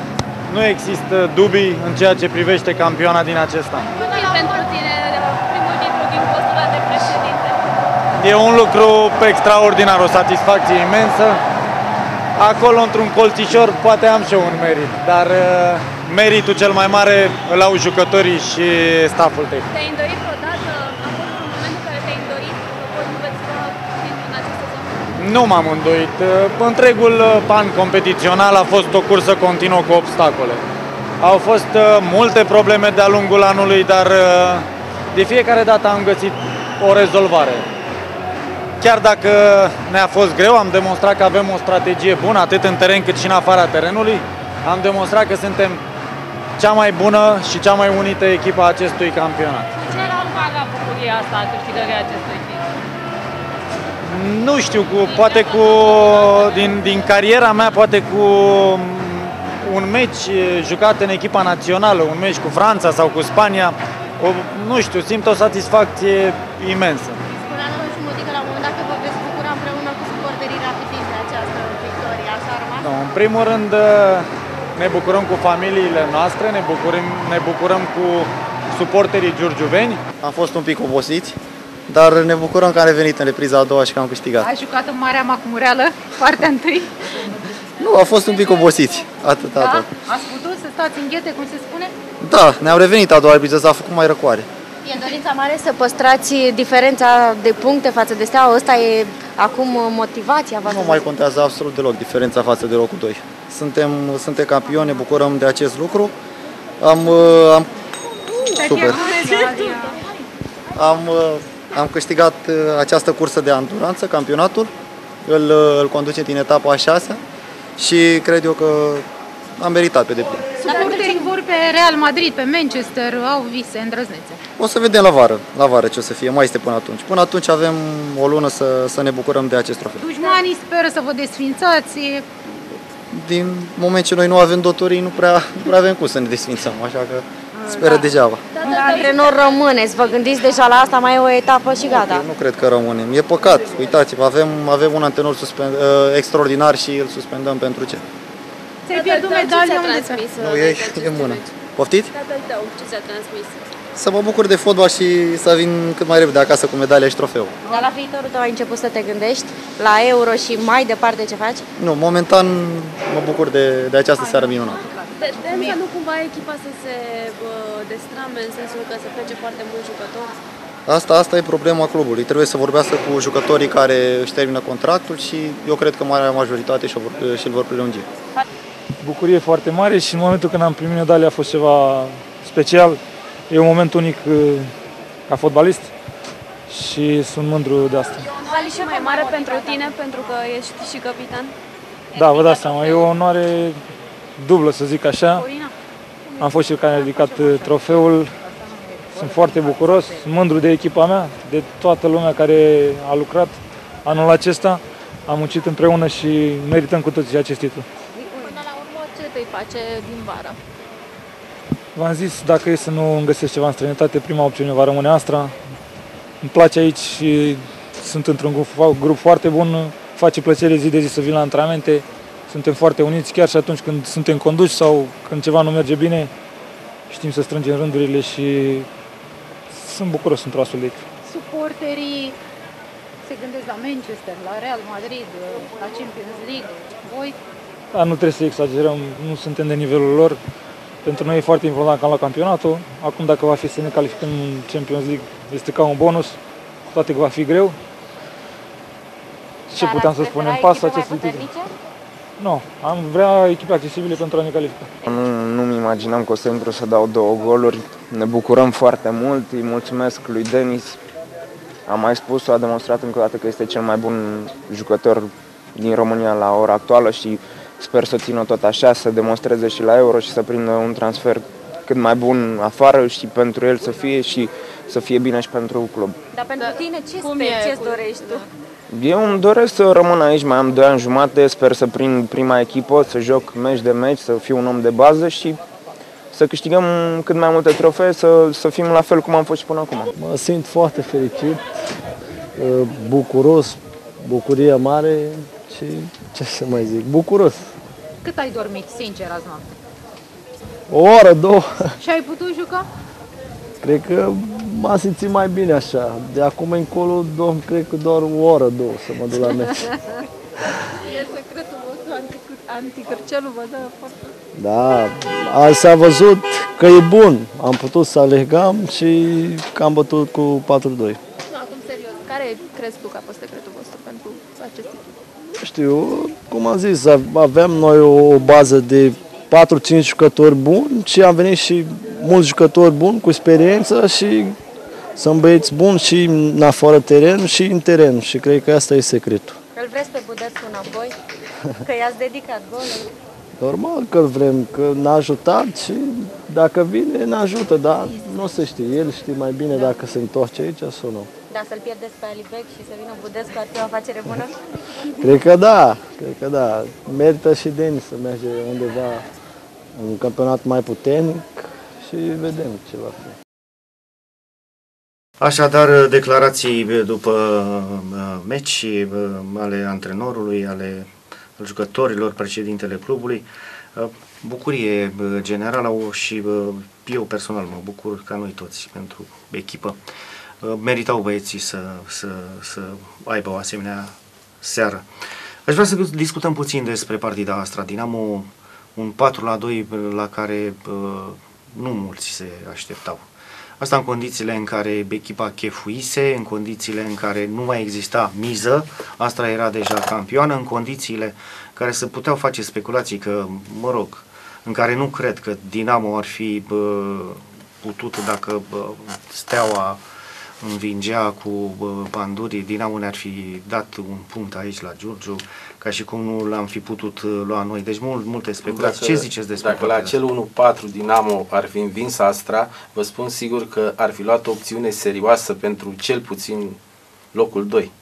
nu există dubii în ceea ce privește campioana din acest an. Cum e pentru tine primul titlu din postul ăla de președinte? E un lucru extraordinar, o satisfacție imensă. Acolo, într-un colțișor, poate am și eu un merit, dar meritul cel mai mare îl au jucătorii și stafful tehnic. Te-ai îndorit vreodată? A fost un moment în care te-ai îndorit că poți nu veți lua titlul în acest sezon? Nu m-am îndoit. Întregul an competițional a fost o cursă continuă cu obstacole. Au fost multe probleme de-a lungul anului, dar de fiecare dată am găsit o rezolvare. Chiar dacă ne-a fost greu, am demonstrat că avem o strategie bună, atât în teren cât și în afara terenului. Am demonstrat că suntem cea mai bună și cea mai unită echipă a acestui campionat. Ce rol va avea bucuria asta a câștigării acestui titlu? Nu știu, cu, poate cu, din, din cariera mea, poate cu un meci jucat în echipa națională, un meci cu Franța sau cu Spania, o, nu știu, simt o satisfacție imensă. Spunea-ne și Mudică la un moment dat că vă veți bucura împreună cu suporterii Rapidist de această victorie, așa a rămas? No, în primul rând ne bucurăm cu familiile noastre, ne bucurăm, ne bucurăm cu suporterii giurgiuveni. Am fost un pic obosiți, dar ne bucurăm că am revenit în repriza a doua și că am câștigat. Ai jucat în Marea Macmureală, partea întâi? Nu, a fost un pic obosiți, atât, Da? atât. Ați putut să stați în ghete, cum se spune? Da, ne-am revenit a doua repriză, s-a făcut mai răcoare. E dorința mare să păstrați diferența de puncte față de Steaua. Ăsta e acum motivația voastră? Nu mai contează absolut deloc diferența față de locul doi. Suntem, suntem campioni, ne bucurăm de acest lucru. Am, am super. Am, am câștigat această cursă de anduranță, campionatul. Îl, îl conducem din etapa a șasea și cred eu că am meritat pe deplin. Suporterii vor pe Real Madrid, pe Manchester, au vise îndrăznețe. O să vedem la vară, la vară ce o să fie, mai este până atunci. Până atunci avem o lună să, să ne bucurăm de acest trofeu. Dușmanii speră să vă desfințați. Din moment ce noi nu avem dotorii, nu prea, nu prea avem cum să ne desfințăm, așa că speră Da. degeaba. Antrenor rămâneți, vă gândiți deja la asta, mai e o etapă și gata. Nu cred că rămânem, e păcat, uitați-vă, avem, avem un antrenor suspend, extraordinar și îl suspendăm pentru ce? Ți-ai pierdut medalia, unde ți-a? Nu, e, e în mână. Poftiți? Tatăl tău, ce ți-a transmis? Să mă bucur de fotbal și să vin cât mai repede acasă cu medalia și trofeu. Dar la viitorul tău ai început să te gândești la Euro și mai departe ce faci? Nu, momentan mă bucur de, de această seară minunată. De, de încă nu cumva echipa să se bă, destrame în sensul că să plece foarte mulți jucători? Asta, asta e problema clubului. Trebuie să vorbească cu jucătorii care își termină contractul și eu cred că marea majoritate și-l vor, și vor prelungi. Bucurie foarte mare și în momentul când am primit medalia a fost ceva special. E un moment unic ca fotbalist și sunt mândru de asta. Vali și mai mare pentru tine, pentru că ești și capitan? Da, vă dați seama, e o onoare dublă, să zic așa. Am fost cel care a ridicat trofeul. Sunt foarte bucuros, sunt mândru de echipa mea, de toată lumea care a lucrat anul acesta. Am muncit împreună și merităm cu toții acest titlu. Până la urmă, ce te face din vară? V-am zis, dacă e să nu îmi găsesc ceva în străinătate, prima opțiune va rămâne Astra. Îmi place aici și sunt într-un grup, grup foarte bun, face plăcere zi de zi să vin la antrenamente. Suntem foarte uniți, chiar și atunci când suntem conduși sau când ceva nu merge bine, știm să strângem rândurile și sunt bucuros într-o astfel de echipă. Suporterii se gândesc la Manchester, la Real Madrid, la Champions League. Voi? Dar nu trebuie să exagerăm, nu suntem de nivelul lor. Pentru noi e foarte important că am luat campionatul. Acum, dacă va fi să ne calificăm în Champions League, este ca un bonus. Toate că va fi greu. Ce puteam să spunem? Pasă acest titlu. Nu, am vrea echipe accesibile pentru a ne califica. Nu, nu-mi imaginam că o să intru să dau două goluri. Ne bucurăm foarte mult. Îi mulțumesc lui Denis. Am mai spus-o, a demonstrat încă o dată că este cel mai bun jucător din România la ora actuală și sper să țină tot așa, să demonstreze și la Euro și să prindă un transfer cât mai bun afară și pentru el să fie și să fie bine și pentru club. Dar pentru tine ce speri, ce-ți dorești tu? Eu îmi doresc să rămân aici, mai am doi ani jumate, sper să prind prima echipă, să joc meci de meci, să fiu un om de bază și să câștigăm cât mai multe trofee, să, să fim la fel cum am fost și până acum. Mă simt foarte fericit, bucuros, bucurie mare și ce să mai zic, bucuros. Cât ai dormit, sincer, azi noapte? O oră, două. Și ai putut juca? Cred că m-am simțit mai bine așa. De acum încolo, domn, cred că doar o oră, două să mă duc la meci. E secretul vostru, anticârcelul vă dă foarte... Da, azi s-a văzut că e bun. Am putut să alegam și că am bătut cu patru doi. Nu, acum serios, care crezi tu că a fost secretul vostru pentru acest titlu? Nu știu, cum am zis, avem noi o bază de patru cinci jucători buni și am venit și mulți jucători buni cu experiență și sunt băieți buni și în afară teren și în teren și cred că asta e secretul. Îl vreți pe Budescu înapoi? Că i-ați dedicat golul? Normal că vrem, că ne-a ajutat și dacă vine ne ajută, dar nu se știe, el știe mai bine da. Dacă se întoarce aici sau nu. Da, să-l pierdeți pe Alibec și să vină Budescu ar fi o afacere bună? Cred că da, cred că da. Merită și Denis să merge undeva în campionat mai puternic și vedem ce va fi. Așadar, declarații după meci ale antrenorului, ale jucătorilor, președintele clubului. Bucurie generală și eu personal mă bucur ca noi toți pentru echipă. Meritau băieții să, să, să aibă o asemenea seară. Aș vrea să discutăm puțin despre partida Astra Dinamo, un patru la doi la care nu mulți se așteptau. Asta în condițiile în care echipa chefuise, în condițiile în care nu mai exista miză, Astra era deja campioană, în condițiile în care se puteau face speculații că, mă rog, în care nu cred că Dinamo ar fi bă, putut, dacă bă, Steaua învingea cu bă, Pandurii, Dinamo ne-ar fi dat un punct aici la Giurgiu, ca și cum nu l-am fi putut lua noi. Deci mult, multe speculații. Dacă, ce ziceți despre Dacă la acel unu patru Dinamo ar fi învins Astra, vă spun sigur că ar fi luat o opțiune serioasă pentru cel puțin locul doi.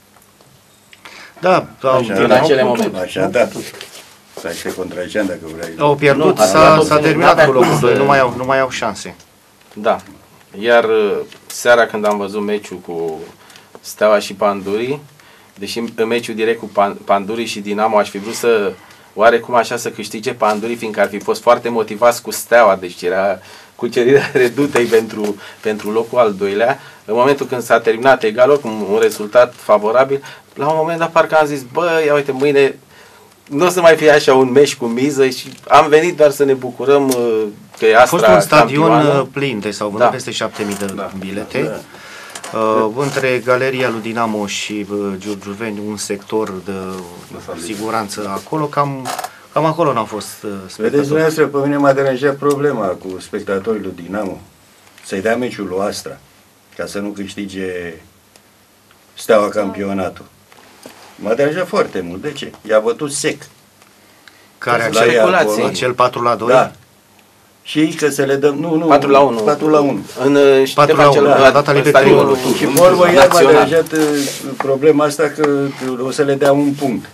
Da, așa, în acele momente. Așa, da. Să se contraziceam dacă vrei. Au pierdut, s-a terminat cu locul doi, nu mai au, nu mai au șanse. Da. Iar seara când am văzut meciul cu Steaua și Pandurii, deși în meciul direct cu Pandurii și Dinamo aș fi vrut să oarecum așa să câștige Pandurii, fiindcă ar fi fost foarte motivați cu Steaua, deci era cucerirea redutei pentru, pentru locul al doilea. În momentul când s-a terminat egal, oricum un rezultat favorabil, la un moment dat parcă am zis, bă, ia uite, mâine nu o să mai fie așa un meci cu miză și am venit doar să ne bucurăm că e Astra. A fost un stadion campioană. plin, deci s-au vândut Da. peste șapte mii de Da. bilete. Da. Uh, între Galeria lui Dinamo și uh, Giurgiuveni, un sector de siguranță acolo, cam, cam acolo n-au fost uh, spectatori. Vedeți, dumneavoastră, pe mine m-a deranjat problema cu spectatorii lui Dinamo. Să-i dea meciul lui Astra, ca să nu câștige Steaua campionatul. M-a deranjat foarte mult. De ce? I-a bătut sec. Care La acel, ea acolo. acel patru la doi? Da. Și că să le dăm, nu, nu, patru la unu. patru la unu. În patru la unu, la data libertării. Și vorbă, iar m-a deranjat problema asta că o să le dea un punct.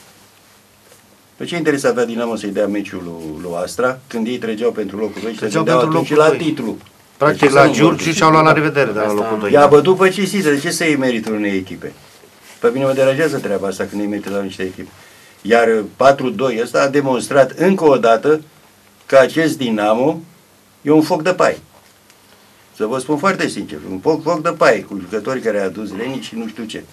Pe ce interes avea Dinamo să-i dea meciul lui, lui Astra, când ei trăgeau pentru locul doi și Trăgeau să dea pentru atunci locul la doi. titlu. Practic la Giurgiu și-au luat la revedere de la locul doi. I-a bătut pe cinstită, de ce să iei meritul unei echipe? Pe mine mă deranjează treaba asta când îi merită la niște echipe. Iar patru doi ăsta a demonstrat încă o dată că acest Dinamo e un foc de pai. Să vă spun foarte sincer, un foc, foc de pai cu jucători care a adus Lenici și nu știu ce.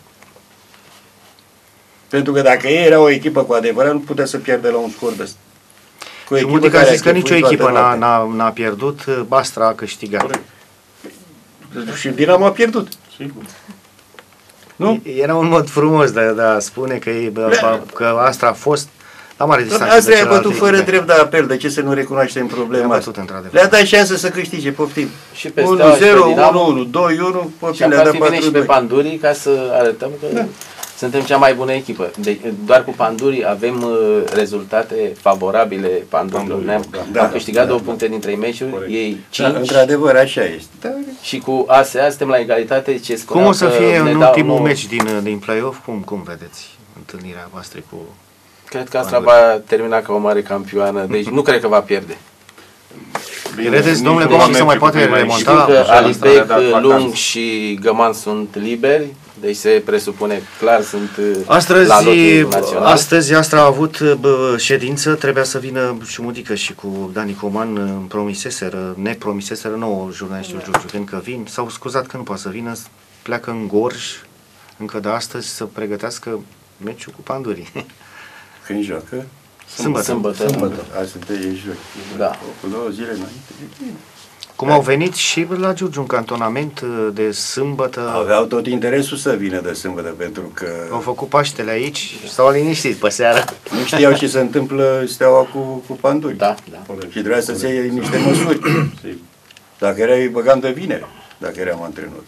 Pentru că dacă ei era o echipă cu adevărat, nu putea să pierdă la un scor de ăsta. Cu Și mulți a zis că nicio echipă n-a pierdut, Astra a câștigat. Și Dinamo a pierdut. Sigur. Nu? Era un mod frumos de, de a spune că, e, bă, că Astra a fost la mare distanță. Asta i-a bătut fără drept de apel. De ce să nu recunoaștem problema asta? Le-a dat șansă să câștige, poftim. Și pe unu zero, unu unu, doi unu, poftim, le-a dat patru doi. Și pe Pandurii ca să arătăm că da. Suntem cea mai bună echipă. De, doar cu Pandurii avem uh, rezultate favorabile Pandurilor. Ne-am da, am câștigat da, două da, puncte da. dintre meciuri, corect. Ei cinci. Da, într-adevăr, așa este. Da. Și cu A S A suntem la egalitate. Ce cum o să fie în ultimul nou... meci din, din play-off? Cum, cum vedeți întâlnirea voastră cu... Cred că Astra va termina ca o mare campioană, deci nu cred că va pierde. Credeți, domnule Coman, că se mai poate remonta? Știu că Alibec, Lung și Găman sunt liberi, Deci se presupune clar, sunt astăzi, la lotul național. Astăzi Astra a avut bă, ședință, trebuia să vină Șumudică și cu Dani Coman, promiseseră, ne promiseseră nouă jurnaliștii Giurgiuveni că vin, s-au scuzat că nu poate să vină, pleacă în Gorj, încă de astăzi să pregătească meciul cu Pandurii. Când joacă? Sâmbătă. Sâmbătă. Sâmbătă. Azi sunt ei joc. Da. Cu două zile înainte. Cum au venit și la Giurgiu un cantonament de sâmbătă. Aveau tot interesul să vină de sâmbătă, pentru că au făcut Paștele aici și s-au liniștit pe seară. nu știau ce se întâmplă Steaua cu, cu Panduri. Da, da. Și trebuia să-ți iei niște măsuri. Dacă erai, băgam de vineri, dacă eram antrenor.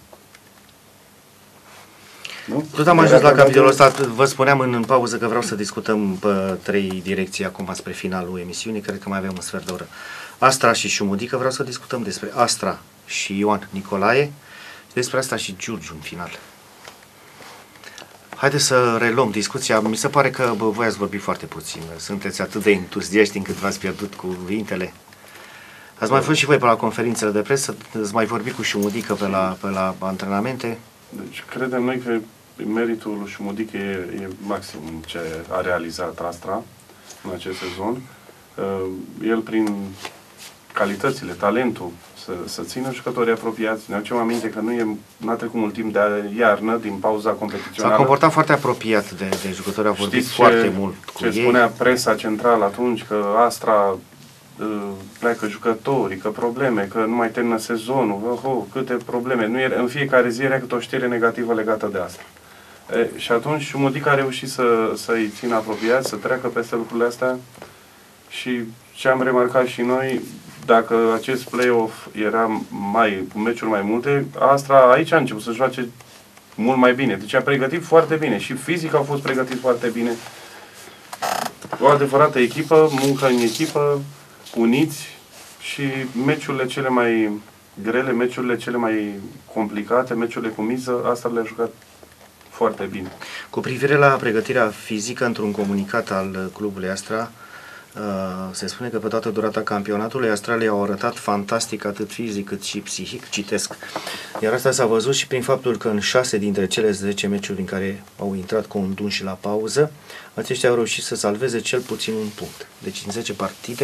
Nu? Tot am ajuns la capitolul ăsta, vă spuneam în, în pauză că vreau să discutăm pe trei direcții acum spre finalul emisiunii, cred că mai avem un sfert de oră. Astra și Șumudică, vreau să discutăm despre Astra și Ioan Nicolae și despre Astra și Giurgiu în final. Haideți să reluăm discuția, mi se pare că bă, voi ați vorbit foarte puțin, sunteți atât de entuziaști încât v-ați pierdut cuvintele. Ați mai fost și voi pe la conferințele de presă, ați mai vorbit cu Șumudică pe la, pe la antrenamente. Deci credem noi că meritul lui Șumudică e, e maxim ce a realizat Astra în acest sezon. Uh, el prin calitățile, talentul, să, să țină jucătorii apropiați. Ne aducem aminte că nu e, n-a trecut mult timp de iarnă din pauza competițională. S-a comportat foarte apropiat de, de jucători, a vorbit Știți foarte ce, mult cu ce ei. spunea presa centrală atunci, că Astra uh, pleacă jucătorii, că probleme, că nu mai termină sezonul, oh, oh, câte probleme. Nu era, în fiecare zi era câte o știre negativă legată de asta. E, și atunci Șumudică a reușit să, să-i țină apropiați, să treacă peste lucrurile astea și ce am remarcat și noi, dacă acest play-off era mai, cu meciuri mai multe, Astra aici a început să joace mult mai bine. Deci a pregătit foarte bine și fizic au fost pregătit foarte bine. O adevărată echipă, muncă în echipă, uniți și meciurile cele mai grele, meciurile cele mai complicate, meciurile cu miză, Astra le-a jucat foarte bine. Cu privire la pregătirea fizică, într-un comunicat al clubului Astra, Uh, se spune că pe toată durata campionatului Astralii au arătat fantastic atât fizic cât și psihic, citesc. Iar asta s-a văzut și prin faptul că în șase dintre cele zece meciuri în care au intrat conduși la pauză, aceștia au reușit să salveze cel puțin un punct. Deci în zece partide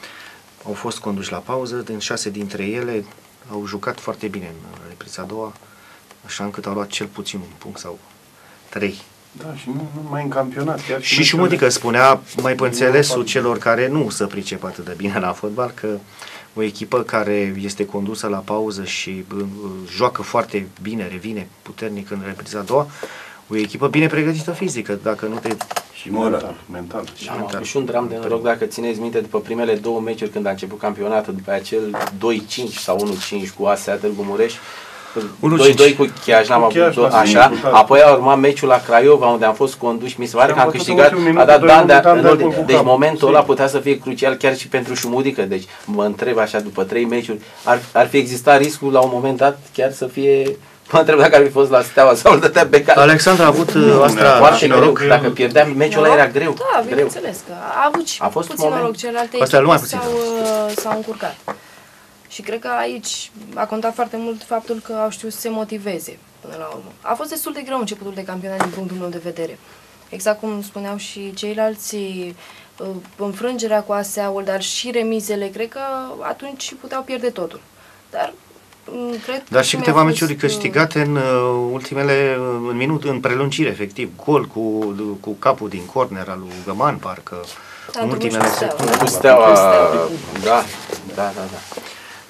au fost conduși la pauză, în șase dintre ele au jucat foarte bine în repriza a doua, așa încât au luat cel puțin un punct sau trei. Da, și nu numai în campionat. Chiar și Șumudică spunea, mai pe înțelesul celor care nu se pricep atât de bine la fotbal, că o echipă care este condusă la pauză și uh, joacă foarte bine, revine puternic în repriza a doua, o echipă bine pregătită fizică, dacă nu te... Și moral, mental. Și, mental. Și un dram de noroc, dacă țineți minte, după primele două meciuri când a început campionatul, după acel doi cinci sau unu cinci cu A S A Târgu Mureș, doi doi cu Chiaj, n-am avut așa, apoi a urmat meciul la Craiova, unde am fost conduși, mi se pare că am câștigat, a dat Dan, deci momentul ăla putea să fie crucial chiar și pentru Șumudică, deci mă întreb așa, după trei meciuri, ar, ar fi existat riscul la un moment dat chiar să fie, mă întreb dacă ar fi fost la Steaua sau îl dătea pe care. Alexandra a avut uh, Astra foarte noroc, dacă pierdeam meciul ăla era greu. Da, bineînțeles că a avut și a fost puțin noroc, celelalte echipe s-au încurcat. Și cred că aici a contat foarte mult faptul că au știut să se motiveze până la urmă. A fost destul de greu începutul de campionat din punctul meu de vedere. Exact cum spuneau și ceilalți, înfrângerea cu A S A-ul, dar și remizele, cred că atunci puteau pierde totul. Dar cred Dar și câteva meciuri fost... câștigate în uh, ultimele, în minut, în prelungire, efectiv. Gol cu, cu capul din corner al lui Găman, parcă. Da, în ultimele secunde. Cu Steaua, da, da, da, da.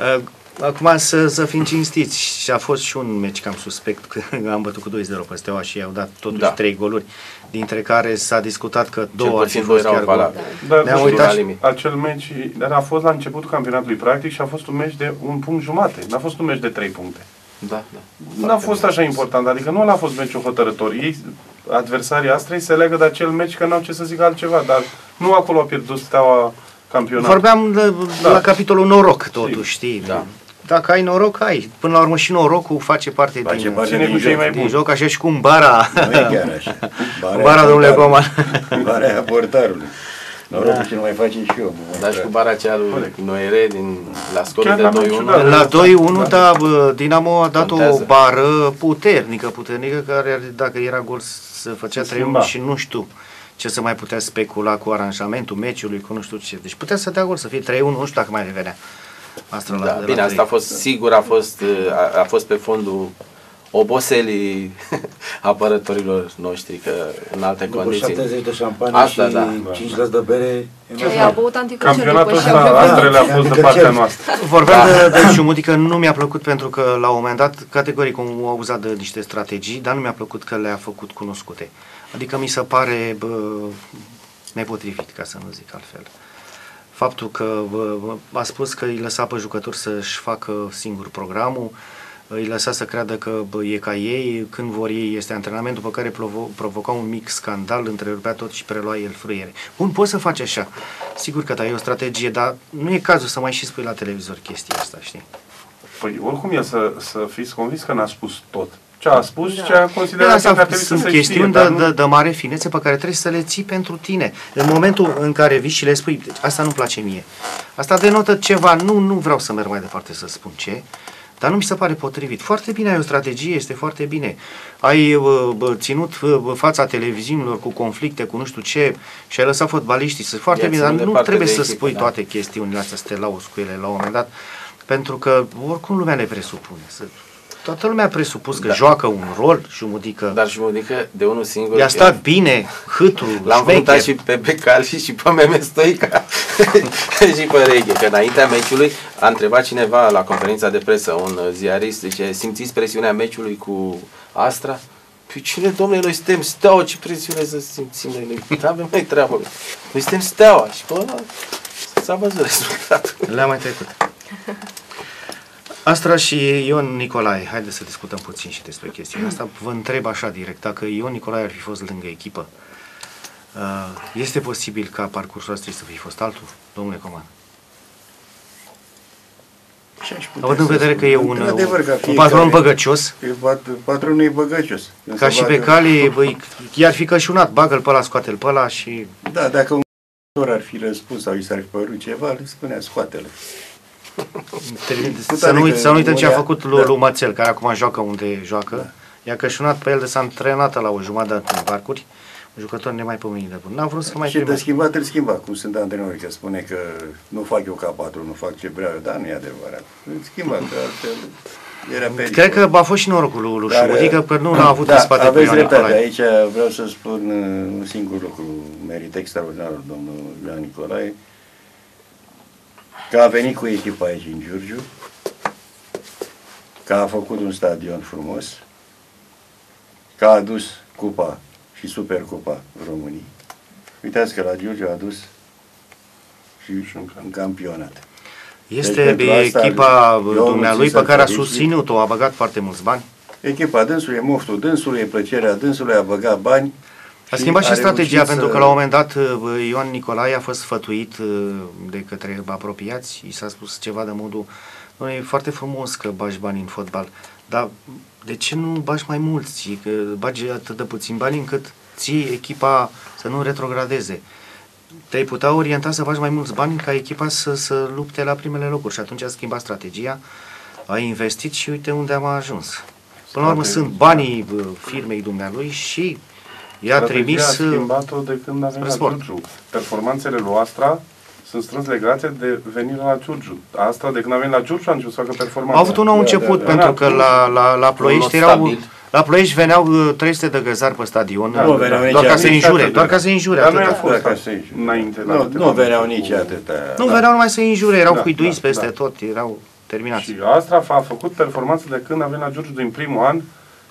Acum să, să fim cinstiți, și a fost și un meci cam suspect, că am bătut cu doi zero pe Steaua și i-au dat totuși da. trei goluri, dintre care s-a discutat că două ar fi fost chiar gol. Dar ne-am uitat și acel meci, dar a fost la începutul campionatului practic și a fost un meci de un punct jumate, n-a fost un meci de trei puncte. Da, da. N-a fost așa important, adică nu a fost meciul hotărător. Ei, adversarii Astrei, se leagă de acel meci că n-au ce să zic altceva, dar nu acolo a pierdut Steaua campionat. Vorbeam de, da. la capitolul noroc, totuși, știi? Da. Dacă ai noroc, ai. Până la urmă și norocul face parte face din, parte din, din, joc, mai din joc, așa și cum bara. Nu e chiar așa. Bara, bara domnule Coman. Bara aportarului. Norocul și nu mai face și eu. Dar și cu bara aceea lui Noere din, la scorul de doi unu. La doi unu, da, Dinamo a dat o bară puternică, puternică, care dacă era gol se făcea trei unu și nu știu ce să mai putea specula cu aranjamentul meciului, cu nu știu ce. Deci putea să dea gol, să fie trei unu, nu știu dacă mai revenea. Asta da, la, bine, la asta a fost, sigur, a fost, a, a fost pe fondul oboselii apărătorilor noștri, că în alte după condiții. șaptezeci de șampanie asta, și da. cinci răți de bere. I-a băut anticuțuri. Campionatul ăsta, Astrele a fost de partea noastră. Vorbeam da. de, de Ciumudică, nu mi-a plăcut pentru că la un moment dat, categoric, au abuzat de niște strategii, dar nu mi-a plăcut că le-a făcut cunoscute. Adică mi se pare bă, nepotrivit, ca să nu zic altfel. Faptul că bă, a spus că îi lăsa pe jucători să-și facă singur programul, îi lăsa să creadă că bă, e ca ei, când vor ei este antrenament, după care provo provoca un mic scandal, întrerupea tot și prelua el frâiere. Bun, poți să faci așa. Sigur că da, e o strategie, dar nu e cazul să mai și spui la televizor chestia asta, știi? Păi oricum e să, să fiți convins că n-a spus tot. Ce a spus, da. Ce a De considerat asta că ar trebui sunt să se chestiuni știe, de, nu... de, de mare finețe pe care trebuie să le ții pentru tine. În momentul în care vii și le spui, deci asta nu-mi place mie. Asta denotă ceva, nu, nu vreau să merg mai departe să spun ce, dar nu mi se pare potrivit. Foarte bine, ai o strategie, este foarte bine. Ai uh, ținut uh, fața televiziunilor cu conflicte, cu nu știu ce, și ai lăsat fotbaliștii să foarte bine, dar nu trebuie să echipă, spui da. toate chestiunile astea, să te lauzi cu ele la un moment dat, pentru că oricum lumea le presupune. Să, toată lumea a presupus că da. joacă un rol, Ciumudică. Dar Ciumudică de unul singur. I-a stat bine, hâtul, l-am votat și pe Becali și pe Meme Stoica și pe Reghe, că înaintea meciului a întrebat cineva la conferința de presă, un ziarist, zice, simțiți presiunea meciului cu Astra? Păi cine, domnule, noi suntem Steaua, ce presiune să simțim noi? Nu avem mai treabă. Noi suntem Steaua și bă, s-a văzut rezultatul. Le-a mai trecut. Astra și Ion Nicolae, haideți să discutăm puțin și despre chestiunea asta. Vă întreb așa direct, dacă Ion Nicolae ar fi fost lângă echipă, este posibil ca parcursul ăsta să fi fost altul, domnule Coman? Având în vedere că e un, un patron băgăcios. Patronul e băgăcios. Ca și pe cale, i-ar fi cășunat, bagă-l pe ăla, scoate-l pe ăla și... Da, dacă un ar fi răspuns sau i s-ar fi părut ceva, le spunea, scoate-l. Să nu, uit, să nu uităm ce a făcut lui, da. lui Mățel, care acum joacă unde joacă. Da. I-a cășunat pe el de s-a antrenat la o jumătate în parcuri. Un jucător nemaipomenit de bun. N-a vrut să mai și de schimbat, îl schimba, cum sunt antrenori, că spune că nu fac eu ca patru, nu fac ce vreau eu, dar nu e adevărat. Îl schimba, că altfel era pericol. Cred că a fost și norocul lui, lui Ciumudică, că nu l-a avut da, în spate pe Ion Nicolae. Aici vreau să spun un singur lucru, merit extraordinar domnul Ion Nicolae, că a venit cu echipa aici în Giurgiu, că a făcut un stadion frumos, că a adus cupa și Supercupa României. Uitați că la Giurgiu a adus și un campionat. Este deci, echipa dumnealui pe care a susținut-o, a băgat foarte mulți bani. Echipa dânsului, e moftul dânsului, e plăcerea dânsului, a băgat bani. A schimbat și strategia, pentru că la un moment dat Ion Nicolae a fost sfătuit de către apropiați, i s-a spus ceva de modul, e foarte frumos că bagi bani în fotbal, dar de ce nu bagi mai mulți, că bagi atât de puțin bani încât ții echipa să nu retrogradeze. Te-ai putea orienta să bagi mai mulți bani ca echipa să, să lupte la primele locuri și atunci a schimbat strategia, a investit și uite unde am ajuns. Până la urmă sunt banii firmei dumnealui și i-a trimis... a schimbat-o de când a venit la Giurgiu. Performanțele lui Astra sunt strâns legate de venirea la Giurgiu. Astra, de când a venit la Giurgiu, a început să facă performanțe. Au avut un nou început, pentru că la, la, la Ploiești erau... La Ploiești veneau trei sute de găzari pe stadion, da, doar, doar ca să injure, doar ca să injure. Dar nu a fost ca să înainte. Nu, nu veneau nici atâta. Nu veneau numai să injure, erau da, huiduiți da, peste da. tot, erau terminați. Și Astra a făcut performanțe de când a venit la Giurgiu din primul an.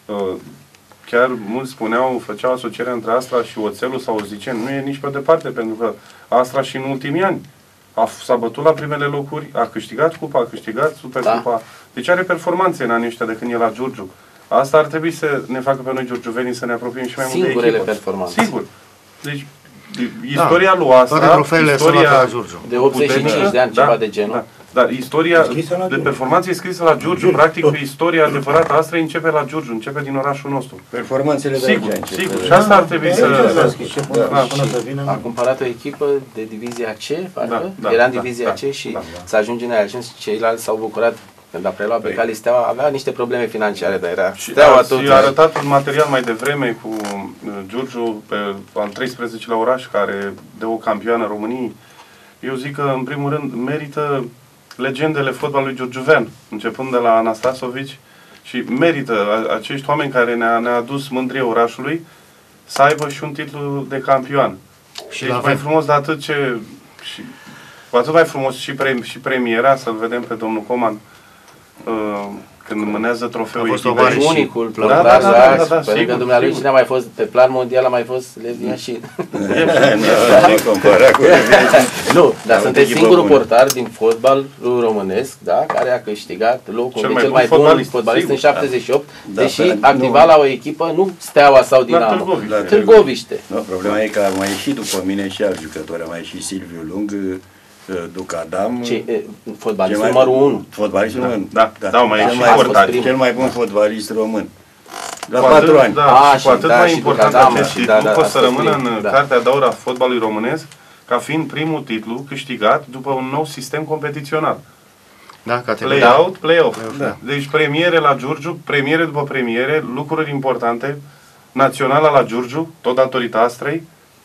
Chiar mulți spuneau, făceau asocierea între Astra și Oțelul sau Ziceni. Nu e nici pe departe, pentru că Astra și în ultimii ani s-a bătut la primele locuri, a câștigat cupa, a câștigat Supercupa. Da. Deci are performanțe în anii ăștia de când e la Giurgiu. Asta ar trebui să ne facă pe noi giurgiuvenii să ne apropiem și mai mult de echipă. Singurele performanțe. Sigur. Deci, istoria da. lui Astra, istoria de optzeci și cinci de ani, da, ceva de genul. Da. Dar istoria de performanță e scrisă la Giurgiu. Practic, istoria adevărată Astrei începe la Giurgiu, începe din orașul nostru. Performanțele de sigur, aici sigur. Și asta ar trebui să... A cumpărat o echipă de divizia C, parcă? Da, Era în da, divizia da, C și da, da. S-a ajuns în aia și ceilalți s-au bucurat. Când a preluat pe Cali Steaua, avea niște probleme financiare, dar era și Steaua a, tot. Și a arătat un material mai devreme cu Giurgiu pe al treisprezecelea oraș, care de o campioană României. Eu zic că, în primul rând, merită legendele fotbalului giurgiuvean, începând de la Anastasovici, și merită acești oameni care ne-a ne adus mândrie orașului să aibă și un titlu de campion. Și deci mai frumos de atât ce... Și, cu atât mai frumos și, pre, și premiera, să-l vedem pe domnul Coman uh, când mânează trofeul echipei. Unicul, da, da, da, da, da, da, pe lângă dumnealui, cine a mai fost pe plan mondial, a mai fost Levia și... Nu, dar sunteți singurul portar din fotbal românesc, da, care a câștigat locul cel, cel mai bun fotbalist în șaptezeci și opt, deși activa la o echipă, nu Steaua sau Dinamo, Târgoviște. Problema e că a mai ieșit după mine și alt jucător, a mai ieșit Silviu Lung, Duc Adam, fotbalistul numărul unu. Fotbalistul numărul unu. Da, da, mai cel, mai important. Cel mai bun fotbalist român. La patru ani. Da, a, și cu atât da, mai important acest titlu da, da, poate să rămână în da. Cartea de aur a fotbalului românesc ca fiind primul titlu câștigat după un nou sistem competițional. Da, play-out, play-off. Da. Deci premiere la Giurgiu, premiere după premiere, lucruri importante, naționala la Giurgiu, tot datorită Astrei.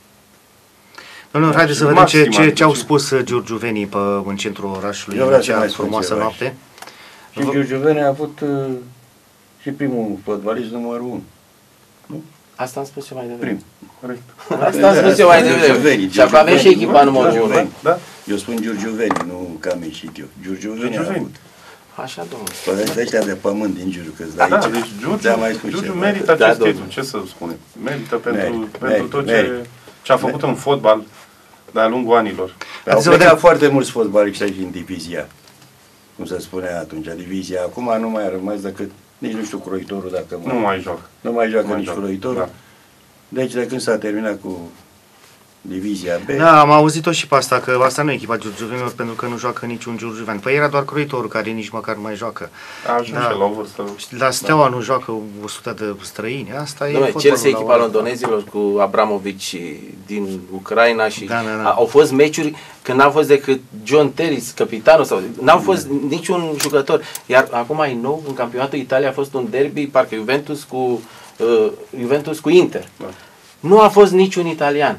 Domnule, haideți să vedem ce, ce, ce au spus giurgiuvenii pe, în centrul orașului în acea frumoasă noapte. Și giurgiuvenii a avut uh, și primul fotbalist numărul unu. Nu? Asta am spus eu mai devreme. Prim, corect. Asta am spus eu mai devreme. Și acum avem și echipa numărul unu. Da? Eu spun giurgiuveni, nu că am ieșit eu. Giurgiuveni a avut. Așa, domnule. Păreți ăștia de pământ din Giurgiu, că-ți da, aici. Deci Giurgiu, Giurgiu merită acest da, titlu, ce să spunem. Merită pentru, merit, pentru merit, tot merit. ce, ce a făcut merit. în fotbal de-a lungul anilor. Au plecat foarte mulți fotbaliști aici în divizia, cum se spunea atunci, divizia. Acum nu mai a rămas decât, nici nu știu croitorul dacă Nu mai joacă. Nu mai joacă nici croitorul. Da. Deci de când s-a terminat cu divizia B. Da, am auzit-o și pe asta, că asta nu e echipa giurgiuvenilor, pentru că nu joacă niciun giurgiuvean. Păi era doar croitorul care nici măcar nu mai joacă. A ajuns da. la o vârstă. La Steaua da. nu joacă o sută de străini. Asta Dom'le, e Chelsea, echipa londonezilor cu Abramovici din Ucraina și da, da, da. au fost meciuri când n-a fost decât John Terry, capitanul, sau n-au fost da. niciun jucător. Iar acum e nou, în campionatul Italia a fost un derby, parcă Juventus cu uh, Juventus cu Inter. Da. Nu a fost niciun italian.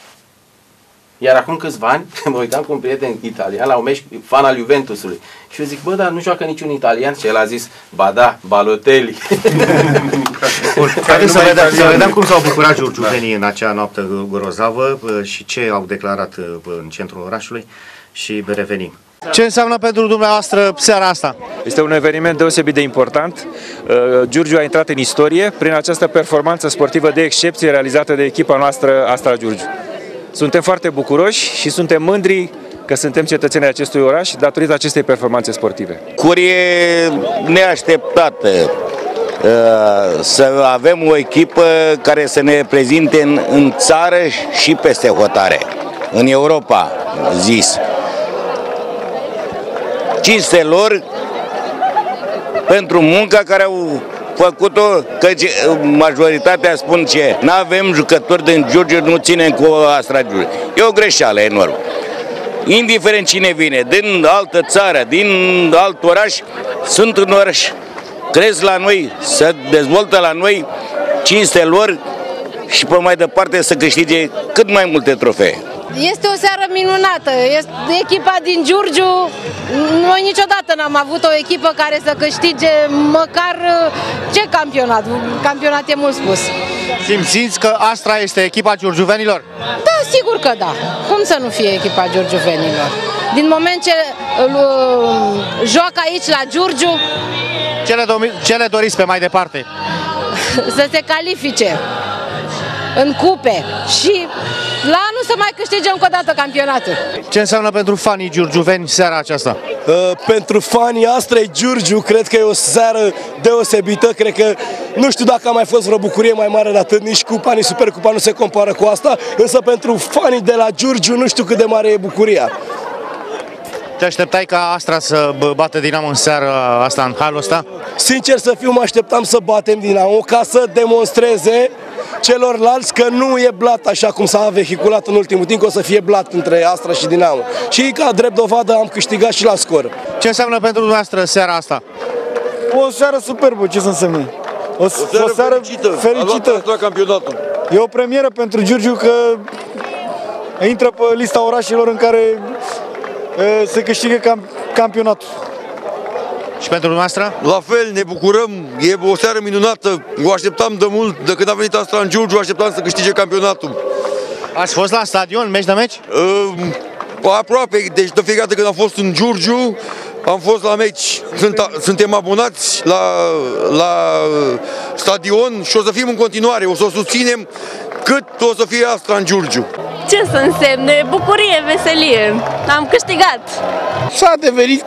Iar acum câțiva ani, mă uitam cu un prieten italian la un meci, fan al Juventusului. Și eu zic, bă, dar nu joacă niciun italian? Și el a zis, ba da, Balotelli. Bun, haideți să vedem, să vedem cum s-au bucurat giurgiuvenii da. în acea noapte grozavă și ce au declarat în centrul orașului și revenim. Ce înseamnă pentru dumneavoastră seara asta? Este un eveniment deosebit de important. Giurgiu a intrat în istorie prin această performanță sportivă de excepție realizată de echipa noastră Astra Giurgiu. Suntem foarte bucuroși și suntem mândri că suntem cetățenii acestui oraș datorită acestei performanțe sportive. Curie neașteptată să avem o echipă care să ne prezinte în, în țară și peste hotare, în Europa, zis. Cinste lor pentru munca care au făcut-o, că majoritatea spun ce nu avem jucători din Giurgiu, nu ținem cu Astra Giurgiu. E o greșeală enormă. Indiferent cine vine, din altă țară, din alt oraș, sunt în oraș, cresc la noi, se dezvoltă la noi, cinste lor și pe mai departe să câștige cât mai multe trofee. Este o seară minunată, este echipa din Giurgiu, noi niciodată n-am avut o echipă care să câștige măcar ce campionat, campionat e mult spus. Simțiți că Astra este echipa giurgiuvenilor? Da, sigur că da, cum să nu fie echipa giurgiuvenilor? Din moment ce uh, joacă aici la Giurgiu... Ce le, ce le doriți pe mai departe? Să se califice în cupe și la anul să mai câștige încă o dată campionatul. Ce înseamnă pentru fanii giurgiuveni seara aceasta? Uh, pentru fanii Astrei Giurgiu cred că e o seară deosebită, cred că nu știu dacă a mai fost vreo bucurie mai mare de atât, nici cupa, nici Supercupa nu se compară cu asta, însă pentru fanii de la Giurgiu nu știu cât de mare e bucuria. Te așteptai ca Astra să bată Dinamo în seara asta, în halul ăsta? Sincer să fiu, mă așteptam să batem Dinamo ca să demonstreze celorlalți că nu e blat așa cum s-a vehiculat în ultimul timp, că o să fie blat între Astra și Dinamo. Și ca drept dovadă am câștigat și la scor. Ce înseamnă pentru dumneavoastră seara asta? O seară superbă, ce să însemne? O, o seară, o seară fericită. fericită. La campionatul. E o premieră pentru Giurgiu că intră pe lista orașelor în care e, se câștigă cam, campionatul. Și pentru dumneavoastră? La fel, ne bucurăm, e o seară minunată, o așteptam de mult, de când a venit Astra în Giurgiu, așteptam să câștige campionatul. Ați fost la stadion, meci de meci? Uh, aproape, deci de fiecare dată când am fost în Giurgiu, am fost la meci. Sunt, suntem abonați la, la stadion și o să fim în continuare, o să o susținem cât o să fie Astra în Giurgiu. Ce să însemne? Bucurie, veselie. Am câștigat. S-a adeverit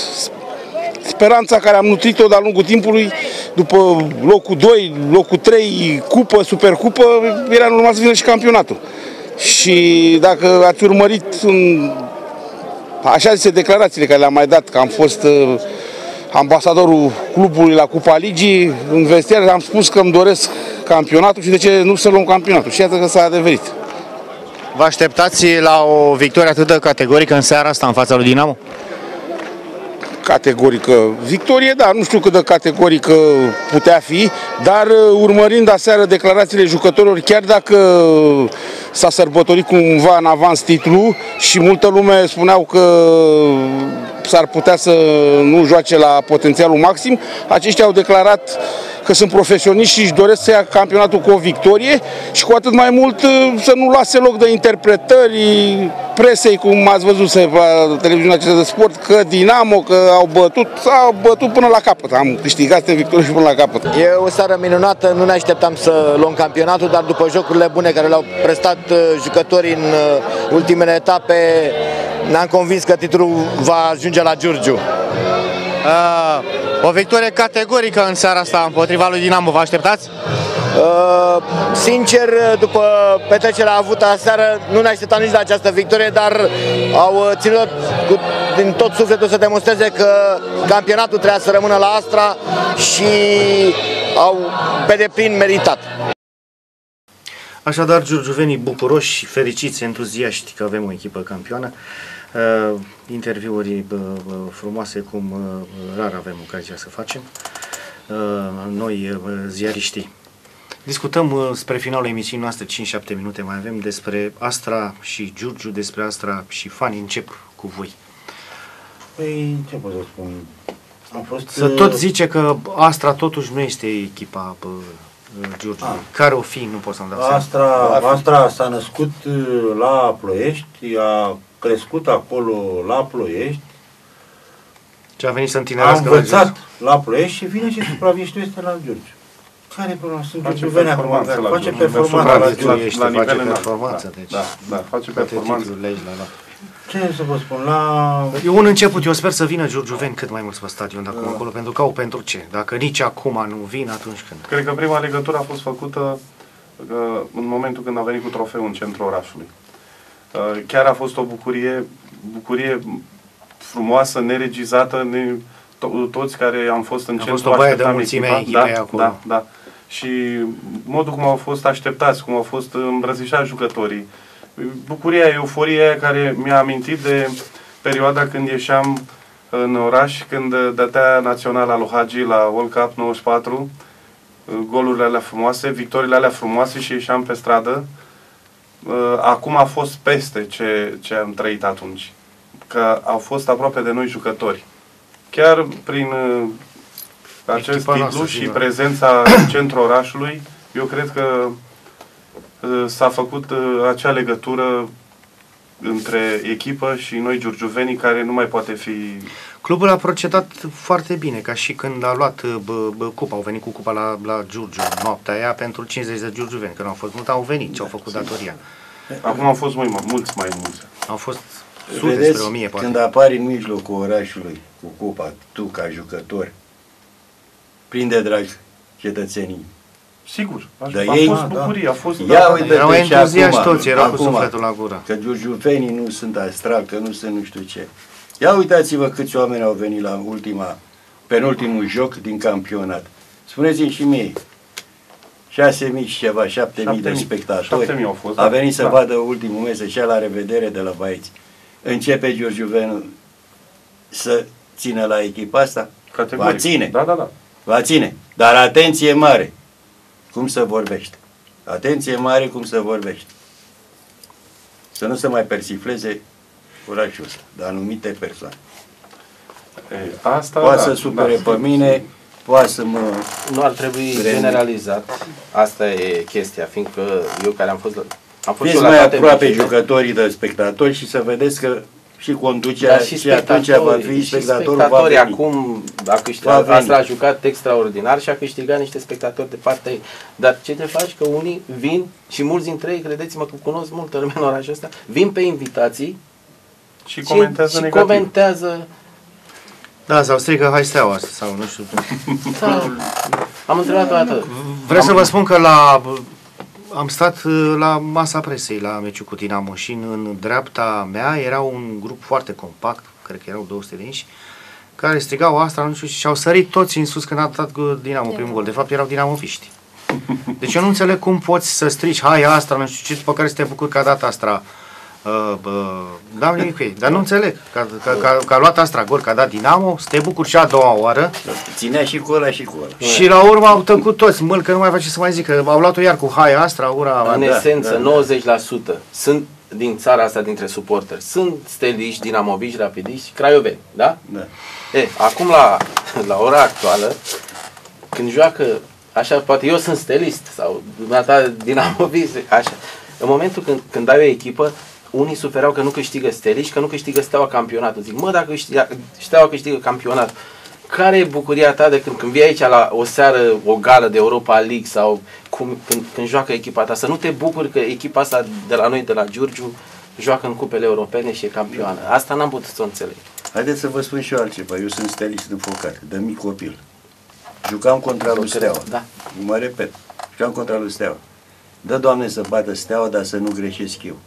speranța care am nutrit-o de-a lungul timpului, după locul doi, locul trei, cupă, supercupă, era normal să vină și campionatul. Și dacă ați urmărit în, așa zise, declarațiile care le-am mai dat, că am fost uh, ambasadorul clubului la Cupa Ligii, în vestiar am spus că îmi doresc campionatul și de ce nu să luăm campionatul. Și iată că s-a adeverit. Vă așteptați la o victorie atât de categorică în seara asta în fața lui Dinamo? Categorică victorie, da, nu știu cât de categorică putea fi, dar urmărind aseară declarațiile jucătorilor, chiar dacă s-a sărbătorit cumva în avans titlul și multă lume spuneau că s-ar putea să nu joace la potențialul maxim, aceștia au declarat că sunt profesioniști și își doresc să ia campionatul cu o victorie și cu atât mai mult să nu lase loc de interpretări presei, cum ați văzut pe televiziunea aceasta de sport, că Dinamo, că au bătut, s-au bătut până la capăt. Am câștigat, suntem victorioși până la capăt. E o seară minunată, nu ne așteptam să luăm campionatul, dar după jocurile bune care le-au prestat jucătorii în ultimele etape, ne-am convins că titlul va ajunge la Giurgiu. Uh, o victorie categorică în seara asta împotriva lui Dinamo, vă așteptați? Uh, sincer, după petrecerea avută aseară, nu ne așteptam nici la această victorie, dar au ținut cu, din tot sufletul să demonstreze că campionatul trebuia să rămână la Astra și au pe deplin meritat. Așadar, giurgiuvenii bucuroși și fericiți, entuziaști că avem o echipă campioană. Uh, interviuri uh, frumoase cum uh, rar avem ocazia să facem. Uh, noi, uh, ziariștii, discutăm uh, spre finalul emisiunii noastre, cinci șapte minute mai avem, despre Astra și Giurgiu, despre Astra și fani. Încep cu voi. Păi, ce pot să spun? Am fost... Să tot zice că Astra totuși nu este echipa uh, Giurgiu. Ah. Care o fi, nu pot să-mi dau seama. Astra, Astra s-a născut la Ploiești, a crescut acolo la Ploiești. Ce a venit să întinerească la Giurgiu. A învățat la Ploiești și vine și supraviețuiește la Giurgiu. Care e problema? Sunt giurgiuveni acum. Face performanță la Giurgiu. La face performanță. Deci. Da, da, face performanță. Ce să vă spun? La... E un început. Eu sper să vină giurgiuveni cât mai mulți pe stadion de acum acolo, pentru că au pentru ce. Dacă nici acum nu vin, atunci când? Cred că prima legătură a fost făcută în momentul când a venit cu trofeul în centrul orașului. Chiar a fost o bucurie, bucurie frumoasă, neregizată, ne, to toți care am fost în a centru fost o baie de mulțime a echipei da, acolo. Da, da. Și modul cum au fost așteptați, cum au fost îmbrățișați jucătorii, bucuria, euforia care mi-a amintit de perioada când ieșeam în oraș, când dătea naționala lui Hagi la World Cup nouăzeci și patru, golurile alea frumoase, victoriile alea frumoase și ieșeam pe stradă. Acum a fost peste ce, ce am trăit atunci. Că au fost aproape de noi jucători. Chiar prin acest titlu și prezența în centrul orașului, eu cred că s-a făcut acea legătură între echipă și noi giurgiuvenii care nu mai poate fi... Clubul a procedat foarte bine, ca și când a luat bă, bă, cupa, au venit cu cupa la, la Giurgiu noaptea aia pentru cincizeci de giurgiuveni, că nu au fost mult, au venit și au făcut datoria. Acum au fost mai mulți mai mulți. Au fost sute, vedeți, spre o mie, poate. Când apari în mijlocul orașului cu cupa, tu ca jucător, prinde drag cetățenii. Sigur, a, de a ei, fost bucurie, a fost... Ia da, uite, erau entuziaști acum, toți, erau acum, cu sufletul la gură. Că giurgiuvenii nu sunt astral, că nu sunt nu știu ce. Ia uitați-vă câți oameni au venit la ultima, penultimul joc din campionat. Spuneți-mi și mie, șase mii și ceva, șapte mii de spectatori au fost, a venit da. să vadă ultimul meci, să-și ia la revedere de la Băieți. Începe Giurgiu Venu să țină la echipa asta? Categoric. Va ține. Da, da, da. Va ține. Dar atenție mare. Cum să vorbește. Atenție mare cum să vorbește. Să nu se mai persifleze orașul ăsta, de anumite persoane. Ei, asta, poate da, să supere da. pe mine, poate să mă... Nu ar trebui generalizat. Asta e chestia, fiindcă eu care am fost la... Am fost Fiți la mai toate aproape meciurile. jucătorii de spectatori și să vedeți că și conducerea Dar și, și atunci va fi și spectatorul spectatorii va veni. acum a Va câștigat, veni. asta a jucat extraordinar și a câștigat niște spectatori de partea ei. Dar ce te faci că unii vin și mulți dintre ei, credeți-mă că cunosc multă lume în orașul ăsta, vin pe invitații și comentează și negativ. comentează. Da, sau strică hai Steaua sau nu știu. Da. Am întrebat o dată. Vreau să vă spun că la am stat la masa presei la meciul cu Dinamo și în dreapta mea era un grup foarte compact, cred că erau două sute de inși, care strigau Astra, nu știu, și au sărit toți în sus când a dat cu Dinamo primul gol. De fapt erau dinamofiști. Deci eu nu înțeleg cum poți să strici hai Astra, nu știu ce, după care să te bucuri că a dat Astra. Uh, uh, n-am nimic cu ei, dar nu înțeleg că, că, că, că a luat Astra gol, că a dat Dinamo, să te bucuri și a doua oară. Ținea și cu ăla și cu ăla. Și la urmă au tăcut toți, măl, că nu mai face să mai zic, că au luat-o iar cu hai Astra, ura. În da, esență, da, da. nouăzeci la sută sunt din țara asta dintre suporteri. Sunt steliști, dinamoviști, rapidiști, craioveni, da? Da. E, acum la, la ora actuală, când joacă, așa, poate eu sunt stelist sau dumneata dinamovist, așa. În momentul când, când ai o echipă, unii suferau că nu câștigă steliști, că nu câștigă Steaua campionatul. Zic, mă, dacă câștigă, Steaua câștigă campionatul, care e bucuria ta de când, când vii aici la o seară, o gală de Europa League sau cum, când, când joacă echipa ta? Să nu te bucuri că echipa asta de la noi, de la Giurgiu, joacă în cupele europene și e campioană. Asta n-am putut să o înțeleg. Haideți să vă spun și eu altceva. Eu sunt stelist de focat, de mic copil. Jucam contra lui Steaua. Da. Mă repet. Jucam contra lui Steaua. Dă, Doamne, să bată Steaua, dar să nu greșesc eu.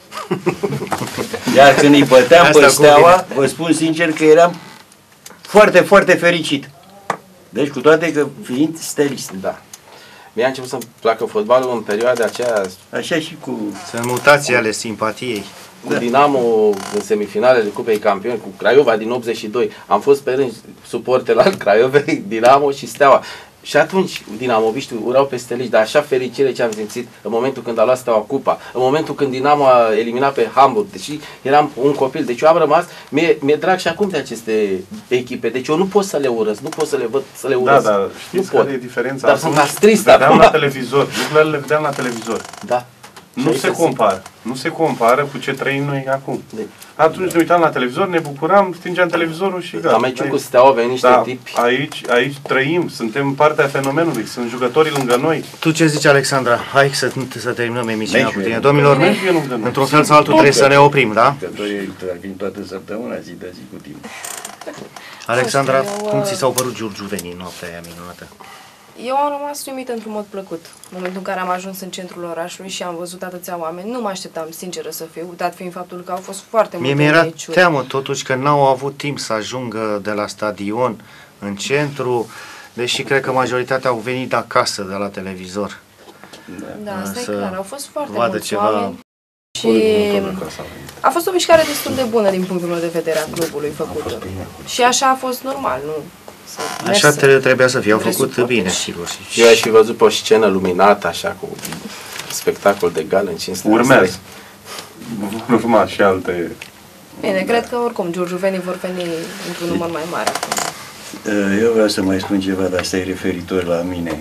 Iar când îi băteam Asta pe cum Steaua, vine. vă spun sincer că eram foarte, foarte fericit. Deci cu toate că fiind stelist. Da. Mi-a început să-mi placă fotbalul în perioada aceea. Așa și cu... Sunt mutații ale simpatiei. Cu Dinamo în semifinalele Cupei Campioni, cu Craiova din optzeci și doi. Am fost pe rând suporter al Craiovei, Dinamo și Steaua. Și atunci dinamoviștii urau pe steliști, dar așa fericire ce am simțit în momentul când a luat Steaua cupa, în momentul când Dinamo a eliminat pe Hamburg, deși eram un copil, deci eu am rămas, mi-e, mi-e drag și acum de aceste echipe, deci eu nu pot să le urăsc, nu pot să le văd, să le urăsc. Da, dar știți nu care pot. e diferența? Dar sunt trist vedeam acum. la televizor, lucrurile le vedeam la televizor. Da. Nu se compară. Nu se compară cu ce trăim noi acum. De. Atunci ne uitam la televizor, ne bucuram, stingeam televizorul și gata. La meciul cu Steaua veni niște da, tipi. Aici, aici trăim, suntem partea fenomenului, sunt jucătorii lângă noi. Tu ce zici, Alexandra? Hai să, să terminăm emisiunea Meciul cu tine. e Domnilor, Meciul e lângă noi. într-un fel sau altul trebuie să ne oprim, da? Jucătorii ar fi toată săptămâna, zi de zi cu tine. Alexandra, Eu, cum uh, ți s-au părut giurgiuvenii în noaptea aia minunată? Eu am rămas uimită într-un mod plăcut. În momentul în care am ajuns în centrul orașului și am văzut atâția oameni, nu mă așteptam, sinceră să fiu, dat fiind faptul că au fost foarte Mie multe mi-era meciuri. teamă totuși că n-au avut timp să ajungă de la stadion în centru, deși cred că majoritatea au venit acasă de la televizor. Da, asta Să e clar, au fost foarte vadă mulți ceva. oameni. Și a fost o mișcare destul de bună din punctul meu de vedere a clubului făcută. Și așa a fost normal, nu? Să Așa mersi tre- trebuia să fie, au între făcut suporteri. bine, sigur. Și- Eu aș fi văzut pe o scenă luminată, așa, cu spectacol de gală în cinstea Urmează. Vor urma și alte... Bine, cred că oricum giurgiuvenii vor veni într-un număr mai mare. Eu vreau să mai spun ceva, dar asta e referitor la mine.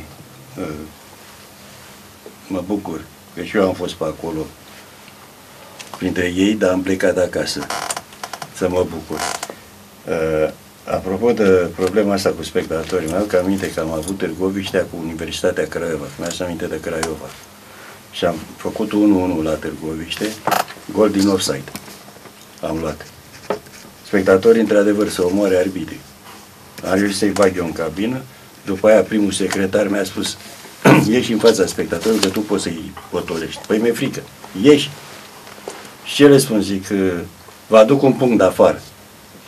Mă bucur că și eu am fost pe acolo printre ei, dar am plecat acasă. Să mă bucur. Apropo de problema asta cu spectatorii, mi-aduc aminte că am avut Târgoviștea cu Universitatea Craiova. Mi-am aminte de Craiova. Și am făcut unu unu la Târgoviște, gol din offside. Am luat. Spectatorii, într-adevăr, să omoare arbitrii. Am reușit să-i bag eu în cabină. După aia, primul secretar mi-a spus: ieși în fața spectatorilor că tu poți să-i potolești. Păi mi-e frică. Ieși. Și ce le spun? Zic: vă aduc un punct de afară.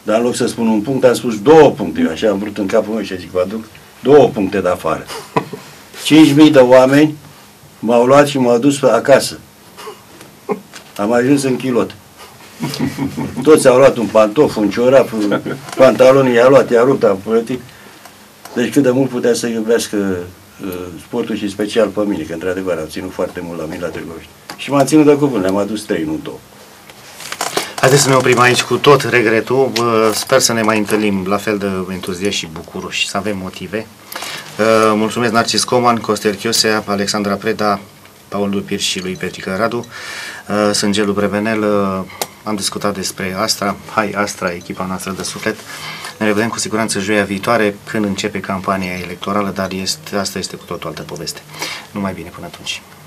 Dar în loc să spun un punct, am spus două puncte. Eu așa am vrut în capul meu și zic, vă aduc două puncte de afară. cinci mii de oameni m-au luat și m-au dus acasă. Am ajuns în kilot. Toți au luat un pantof, un ciorap, un pantaloni, i-a luat, i-a rupt, a plătit. Deci cât de mult putea să iubească uh, sportul și special pe mine, că într-adevăr am ținut foarte mult la mine la Târgoviște. Și m-am ținut de cuvânt, le-am adus trei, nu două. Haideți să ne oprim aici cu tot regretul. Sper să ne mai întâlnim la fel de entuziași și bucuroși, să avem motive. Mulțumesc Narcis Coman, Costel Chiosea, Alexandra Preda, Paul Dupir și lui Petrica Radu. Sunt Gelu Brevenel. Am discutat despre Astra. Hai Astra, echipa noastră de suflet. Ne revedem cu siguranță joia viitoare, când începe campania electorală, dar este, asta este cu totul altă poveste. Numai bine până atunci.